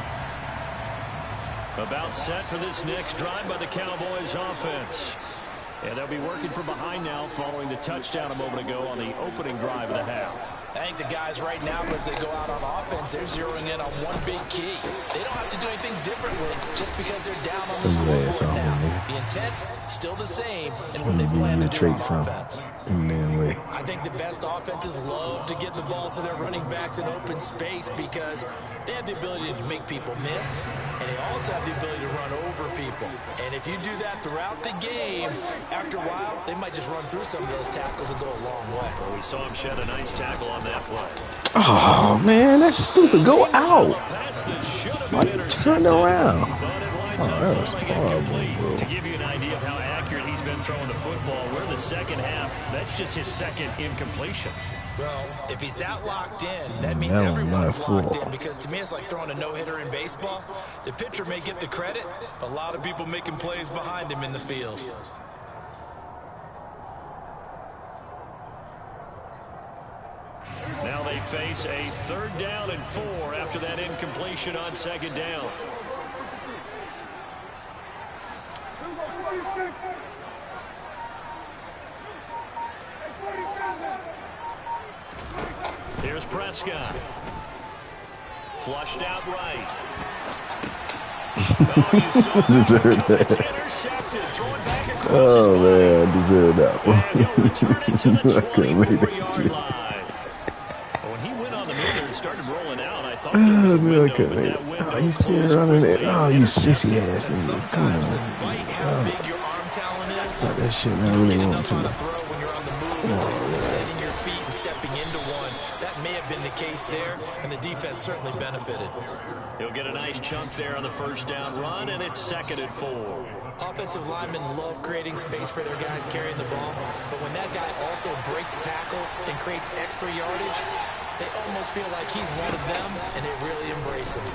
About set for this next drive by the Cowboys offense. And they'll be working from behind now following the touchdown a moment ago on the opening drive of the half. I think the guys right now, as they go out on offense, they're zeroing in on one big key. They don't have to do anything differently just because they're down on the scoreboard now. The intent, still the same, and what they plan to do on offense. I think the best offenses love to get the ball to their running backs in open space because they have the ability to make people miss, and they also have the ability to run over people. And if you do that throughout the game, after a while, they might just run through some of those tackles and go a long way. Well, we saw him shed a nice tackle on that play. Oh, man, that's stupid. Go out. Why you turn around? Oh, that was horrible, to give you an idea of how accurate he's been throwing the football, we're in the second half. That's just his second incompletion. Well, if he's that locked in, that means everyone's locked in, because to me it's like throwing a no-hitter in baseball. The pitcher may get the credit, but a lot of people making plays behind him in the field. Now they face a 3rd down and 4 after that incompletion on 2nd down. Here's Prescott. Flushed out right. It's intercepted. Throwing back across his body. Man, I deserve that one. And he'll return it to the 24-yard line. When he went on the move and started rolling out, I thought there was a window, but that window closed quickly. Oh, you sissy ass And sometimes, despite how big your arm talent is, that shit I really want to. when you're on the move, as opposed to setting your feet and stepping into one. That may have been the case there, and the defense certainly benefited. He'll get a nice chunk there on the 1st down run, and it's 2nd and 4. Offensive linemen love creating space for their guys carrying the ball, but when that guy also breaks tackles and creates extra yardage, they almost feel like he's one of them, and they really embrace him.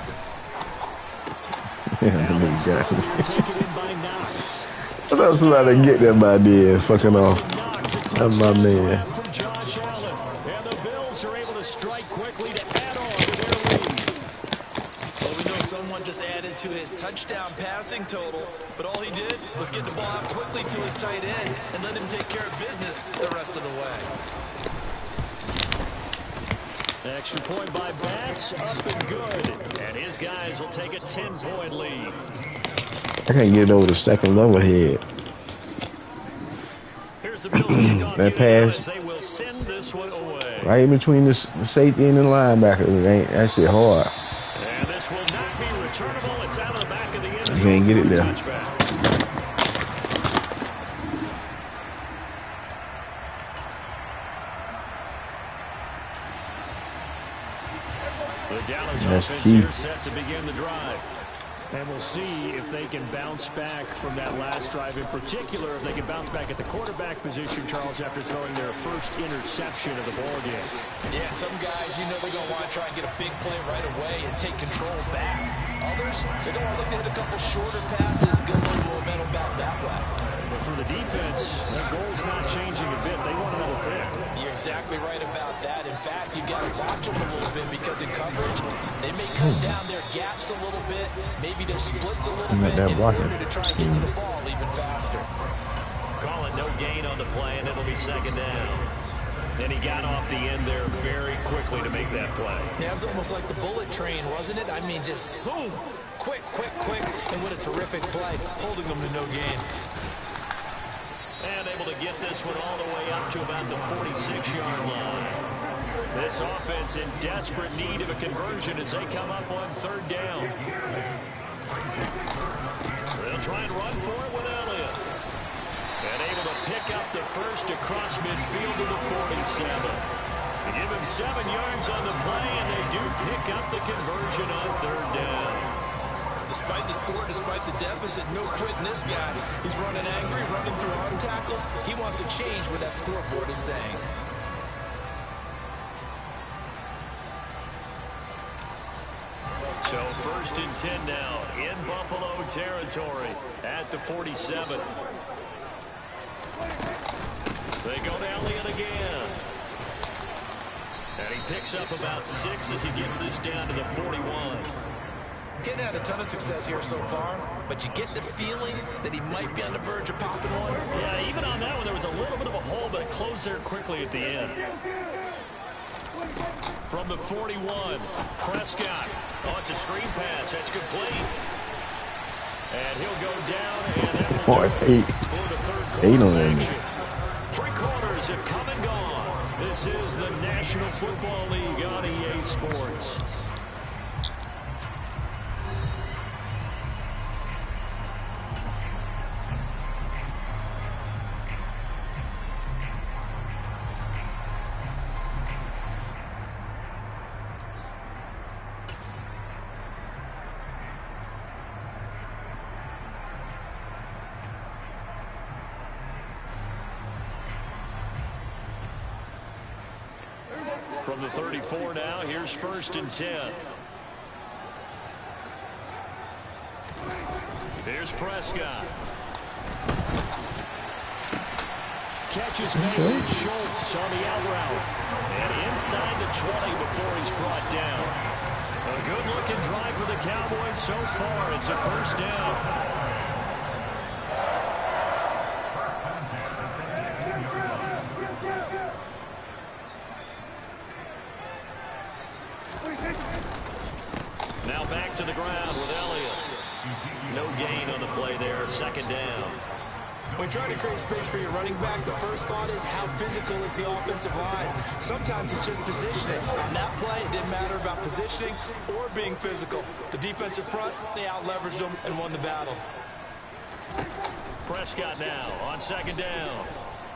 Take it in by Knox. That's what I get that by the fucking off. That's my man. From Josh Allen. And the Bills are able to strike quickly to add on to their lead. Well, we know someone just added to his touchdown passing total, but all he did was get the ball out quickly to his tight end and let him take care of business the rest of the way. Extra point by Bass, up and good. And his guys will take a 10-point lead. I can't get over the 2nd level head. Here's the Bills kickoff. That pass They will send this one away. right in between the safety and the linebacker. That shit hard. And this will not be returnable. It's out of the back of the end zone. You can't get it there. Touchback. The Dallas offense here set to begin the drive. And we'll see if they can bounce back from that last drive. In particular, if they can bounce back at the quarterback position, Charles, after throwing their first interception of the ballgame. Yeah, some guys, you know they're going to want to try and get a big play right away and take control back. Others, they're going to look to hit a couple shorter passes, get a little momentum back that way. But for the defense, their goal's not changing a bit. They want another pick. You're exactly right about that. In fact, you've got to watch them a little bit because in coverage, they may cut down their gaps a little bit, maybe their splits a little bit in order to try and get to the ball even faster. Call it no gain on the play, and it'll be 2nd down. And he got off the end there very quickly to make that play. Yeah, it was almost like the bullet train, wasn't it? I mean, just zoom, quick, and what a terrific play, holding them to no gain. And able to get this one all the way up to about the 46-yard line. This offense in desperate need of a conversion as they come up on 3rd down. They'll try and run for it with Elliott. And able to pick up the first across midfield to the 47. They give him 7 yards on the play, and they do pick up the conversion on 3rd down. Despite the score, despite the deficit, no quitting this guy. He's running angry, running through arm tackles. He wants to change what that scoreboard is saying. So 1st and 10 now in Buffalo territory at the 47. They go to Elliott again. And he picks up about 6 as he gets this down to the 41. Getting had a ton of success here so far. but you get the feeling that he might be on the verge of popping one. Yeah, even on that one, there was a little bit of a hole, but it closed there quickly at the end. From the 41, Prescott. Oh, it's a screen pass. That's complete. And he'll go down, and that will do it for the third quarter action. 3 quarters have come and gone. This is the National Football League on EA Sports. From the 34 now, here's 1st and 10. Here's Prescott. Catches made with Schultz on the out route. And inside the 20 before he's brought down. A good-looking drive for the Cowboys so far. It's a 1st down. Now back to the ground with Elliott. No gain on the play there. 2nd down. When trying to create space for your running back, the first thought is how physical is the offensive line. Sometimes it's just positioning. On that play, it didn't matter about positioning or being physical. The defensive front, they out-leveraged them and won the battle. Prescott now on 2nd down.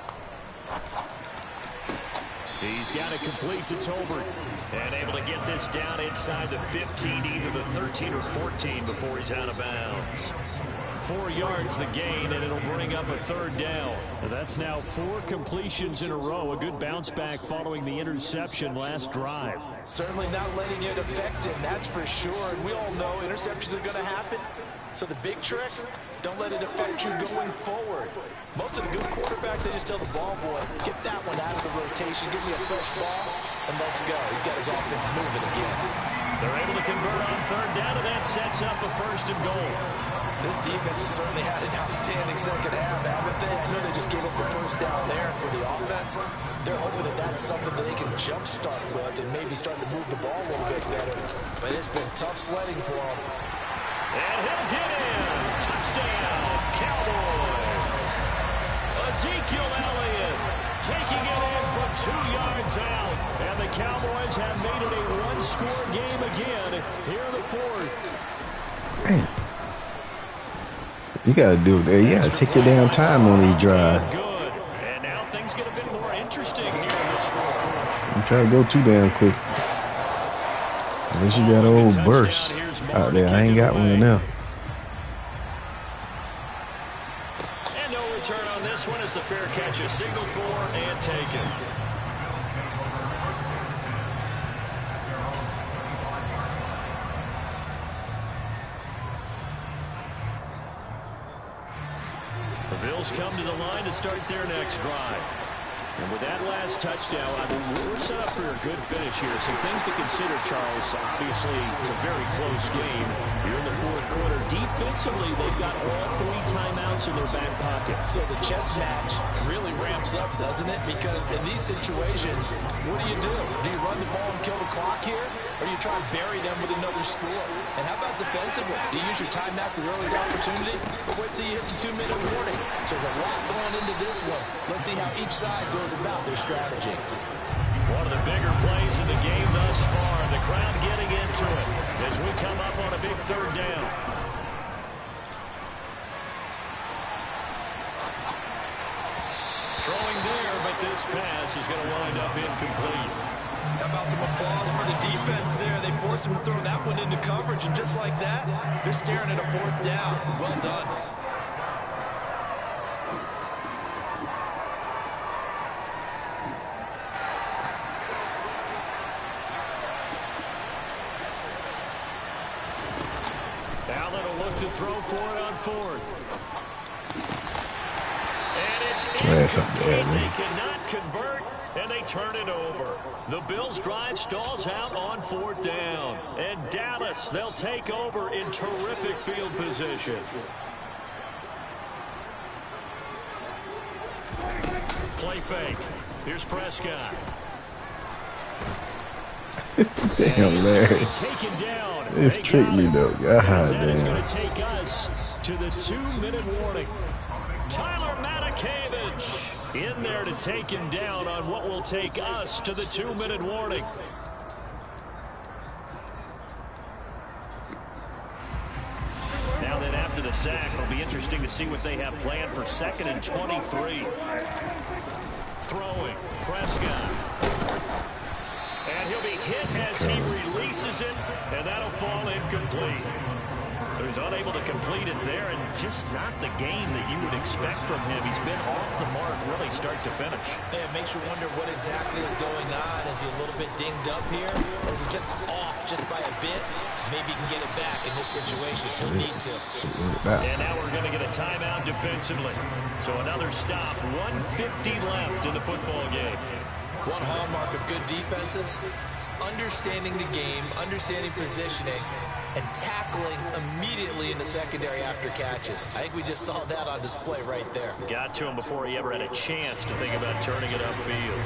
He's got it complete to Tolbert. And able to get this down inside the 15, either the 13 or 14 before he's out of bounds. 4 yards the gain, and it'll bring up a 3rd down. That's now 4 completions in a row. A good bounce back following the interception last drive. Certainly not letting it affect him, that's for sure. And we all know interceptions are going to happen. So the big trick, don't let it affect you going forward. Most of the good quarterbacks, they just tell the ball boy, get that one out of the rotation, give me a fresh ball, and let's go. He's got his offense moving again. They're able to convert on 3rd down, and that sets up a 1st and goal. This defense has certainly had an outstanding second half, haven't they? I know they just gave up the 1st down there for the offense. They're hoping that that's something that they can jumpstart with and maybe start to move the ball a little bit better. But it's been tough sledding for them. And he'll get in. Touchdown, Cowboys. Ezekiel Elliott taking it in from 2 yards out. And the Cowboys have made it a 1-score game again here in the 4th. Man. You got to do it. You got to take your damn time on these drives. Good. And now things get a bit more interesting here in this 4th quarter. I'm trying to go too damn quick. Unless you got an old burst out there. I ain't got one now. And no return on this one as the fair catch is signaled for and taken. The Bills come to the line to start their next drive. And with that last touchdown, I mean, we're set up for a good finish here. Some things to consider, Charles. Obviously, it's a very close game. You're in the 4th quarter. Defensively, they've got all 3 timeouts in their back pocket. So the chess match really ramps up, doesn't it? Because in these situations, what do? Do you run the ball and kill the clock here? Or do you try and bury them with another score? And how about defensively? Do you use your timeouts at the earliest opportunity? Or wait till you hit the 2-minute warning? So there's a lot going into this one. Let's see how each side goes about their strategy. One of the bigger plays in the game thus far. The crowd getting into it as we come up on a big 3rd down. Throwing there, but this pass is going to wind up incomplete. How about some applause for the defense there? They forced him to throw that one into coverage, and just like that, they're staring at a 4th down. Well done. Allen will look to throw for it on 4th. And it's incomplete. They cannot convert. and they turn it over. The Bills' drive stalls out on 4th down. And Dallas, they'll take over in terrific field position. Play fake. Here's Prescott. Damn, Larry. Taken down. It's tricked me, though. God That is damn. going to take us to the 2-minute warning. Tyler Matakevich in there to take him down on what will take us to the 2-minute warning. Now then, after the sack, it'll be interesting to see what they have planned for 2nd and 23. Throwing, Prescott. And he'll be hit as he releases it, and that'll fall incomplete. So he's unable to complete it there, and just not the game that you would expect from him. He's been off the mark really start to finish. Yeah, it makes you wonder what exactly is going on. Is he a little bit dinged up here, or is he just off just by a bit? Maybe he can get it back in this situation. He'll need to. And now we're going to get a timeout defensively. So another stop, 1:50 left in the football game. One hallmark of good defenses is understanding the game, understanding positioning, and tackling immediately in the secondary after catches. I think we just saw that on display right there. Got to him before he ever had a chance to think about turning it upfield.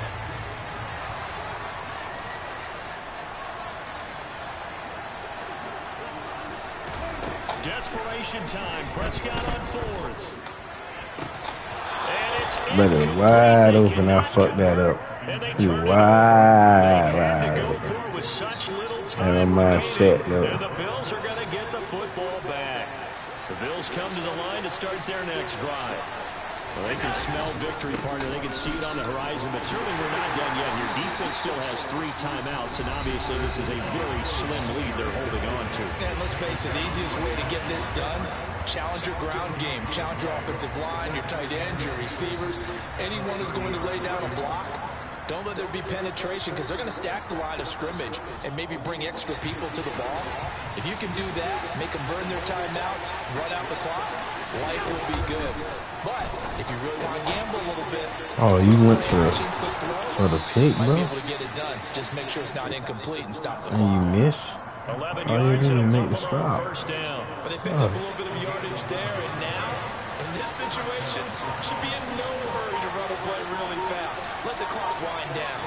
Desperation time. Prescott on 4th. And it's Brother, wide open. I fucked that up. He wide open. And I'm not set, though. And the Bills are going to get the football back. The Bills come to the line to start their next drive. Well, they can smell victory, partner. They can see it on the horizon, but certainly we're not done yet. Your defense still has 3 timeouts, and obviously this is a very slim lead they're holding on to. And let's face it, the easiest way to get this done, challenge your ground game. Challenge your offensive line, your tight ends, your receivers. Anyone who's going to lay down a block, don't let there be penetration, because they're going to stack the line of scrimmage and maybe bring extra people to the ball. If you can do that, make them burn their timeouts, run out the clock, life will be good. But if you really want to gamble a little bit, oh, you went for the pick, bro. might be able to get it done. Just make sure it's not incomplete and stop the clock. And you miss. 11 All you yards did and was a make the Buffalo stop. first down. But they picked up a little bit of yardage there, and now, in this situation, should be in no hurry to run a play really fast. Let the clock wind down.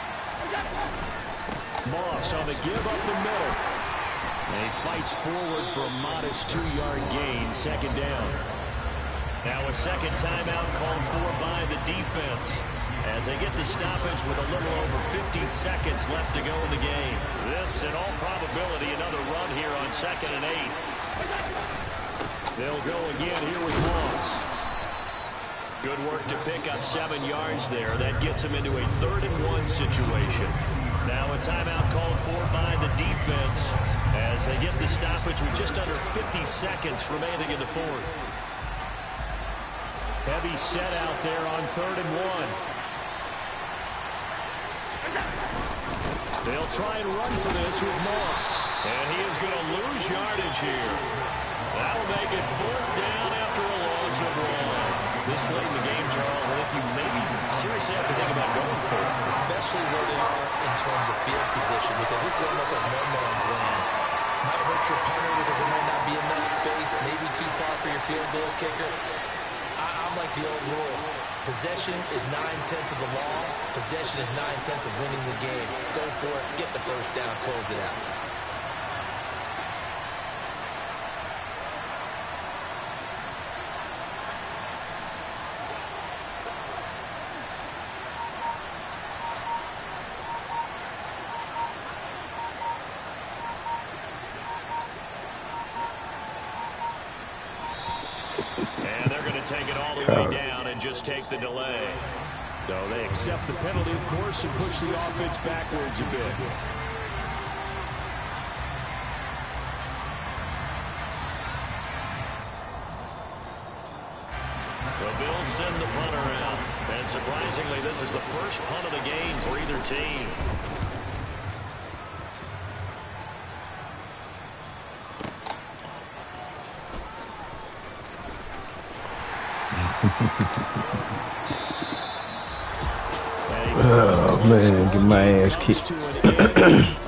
Moss on the give up the middle. And he fights forward for a modest 2-yard gain, 2nd down. Now a second timeout called for by the defense as they get the stoppage with a little over 50 seconds left to go in the game. This, in all probability, another run here on 2nd and 8. They'll go again here with Moss. Good work to pick up 7 yards there. That gets him into a 3rd and 1 situation. Now a timeout called for by the defense as they get the stoppage with just under 50 seconds remaining in the 4th. Heavy set out there on 3rd and 1. They'll try and run for this with Moss. And he is going to lose yardage here. That'll make it 4th down after a loss of 1. This late in the game, Charles, I think you maybe seriously have to think about going for it. Especially where they are in terms of field position, because this is almost like no man's land. Might hurt your punter because there might not be enough space, maybe too far for your field goal kicker. I'm like the old rule. Possession is 9/10 of the law. Possession is 9/10 of winning the game. Go for it. Get the first down. Close it out. And they're going to take it all the way down and just take the delay. So they accept the penalty, of course, and push the offense backwards a bit. The Bills send the punter out. And surprisingly, this is the first punt of the game for either team. And he Oh man, get my ass kicked.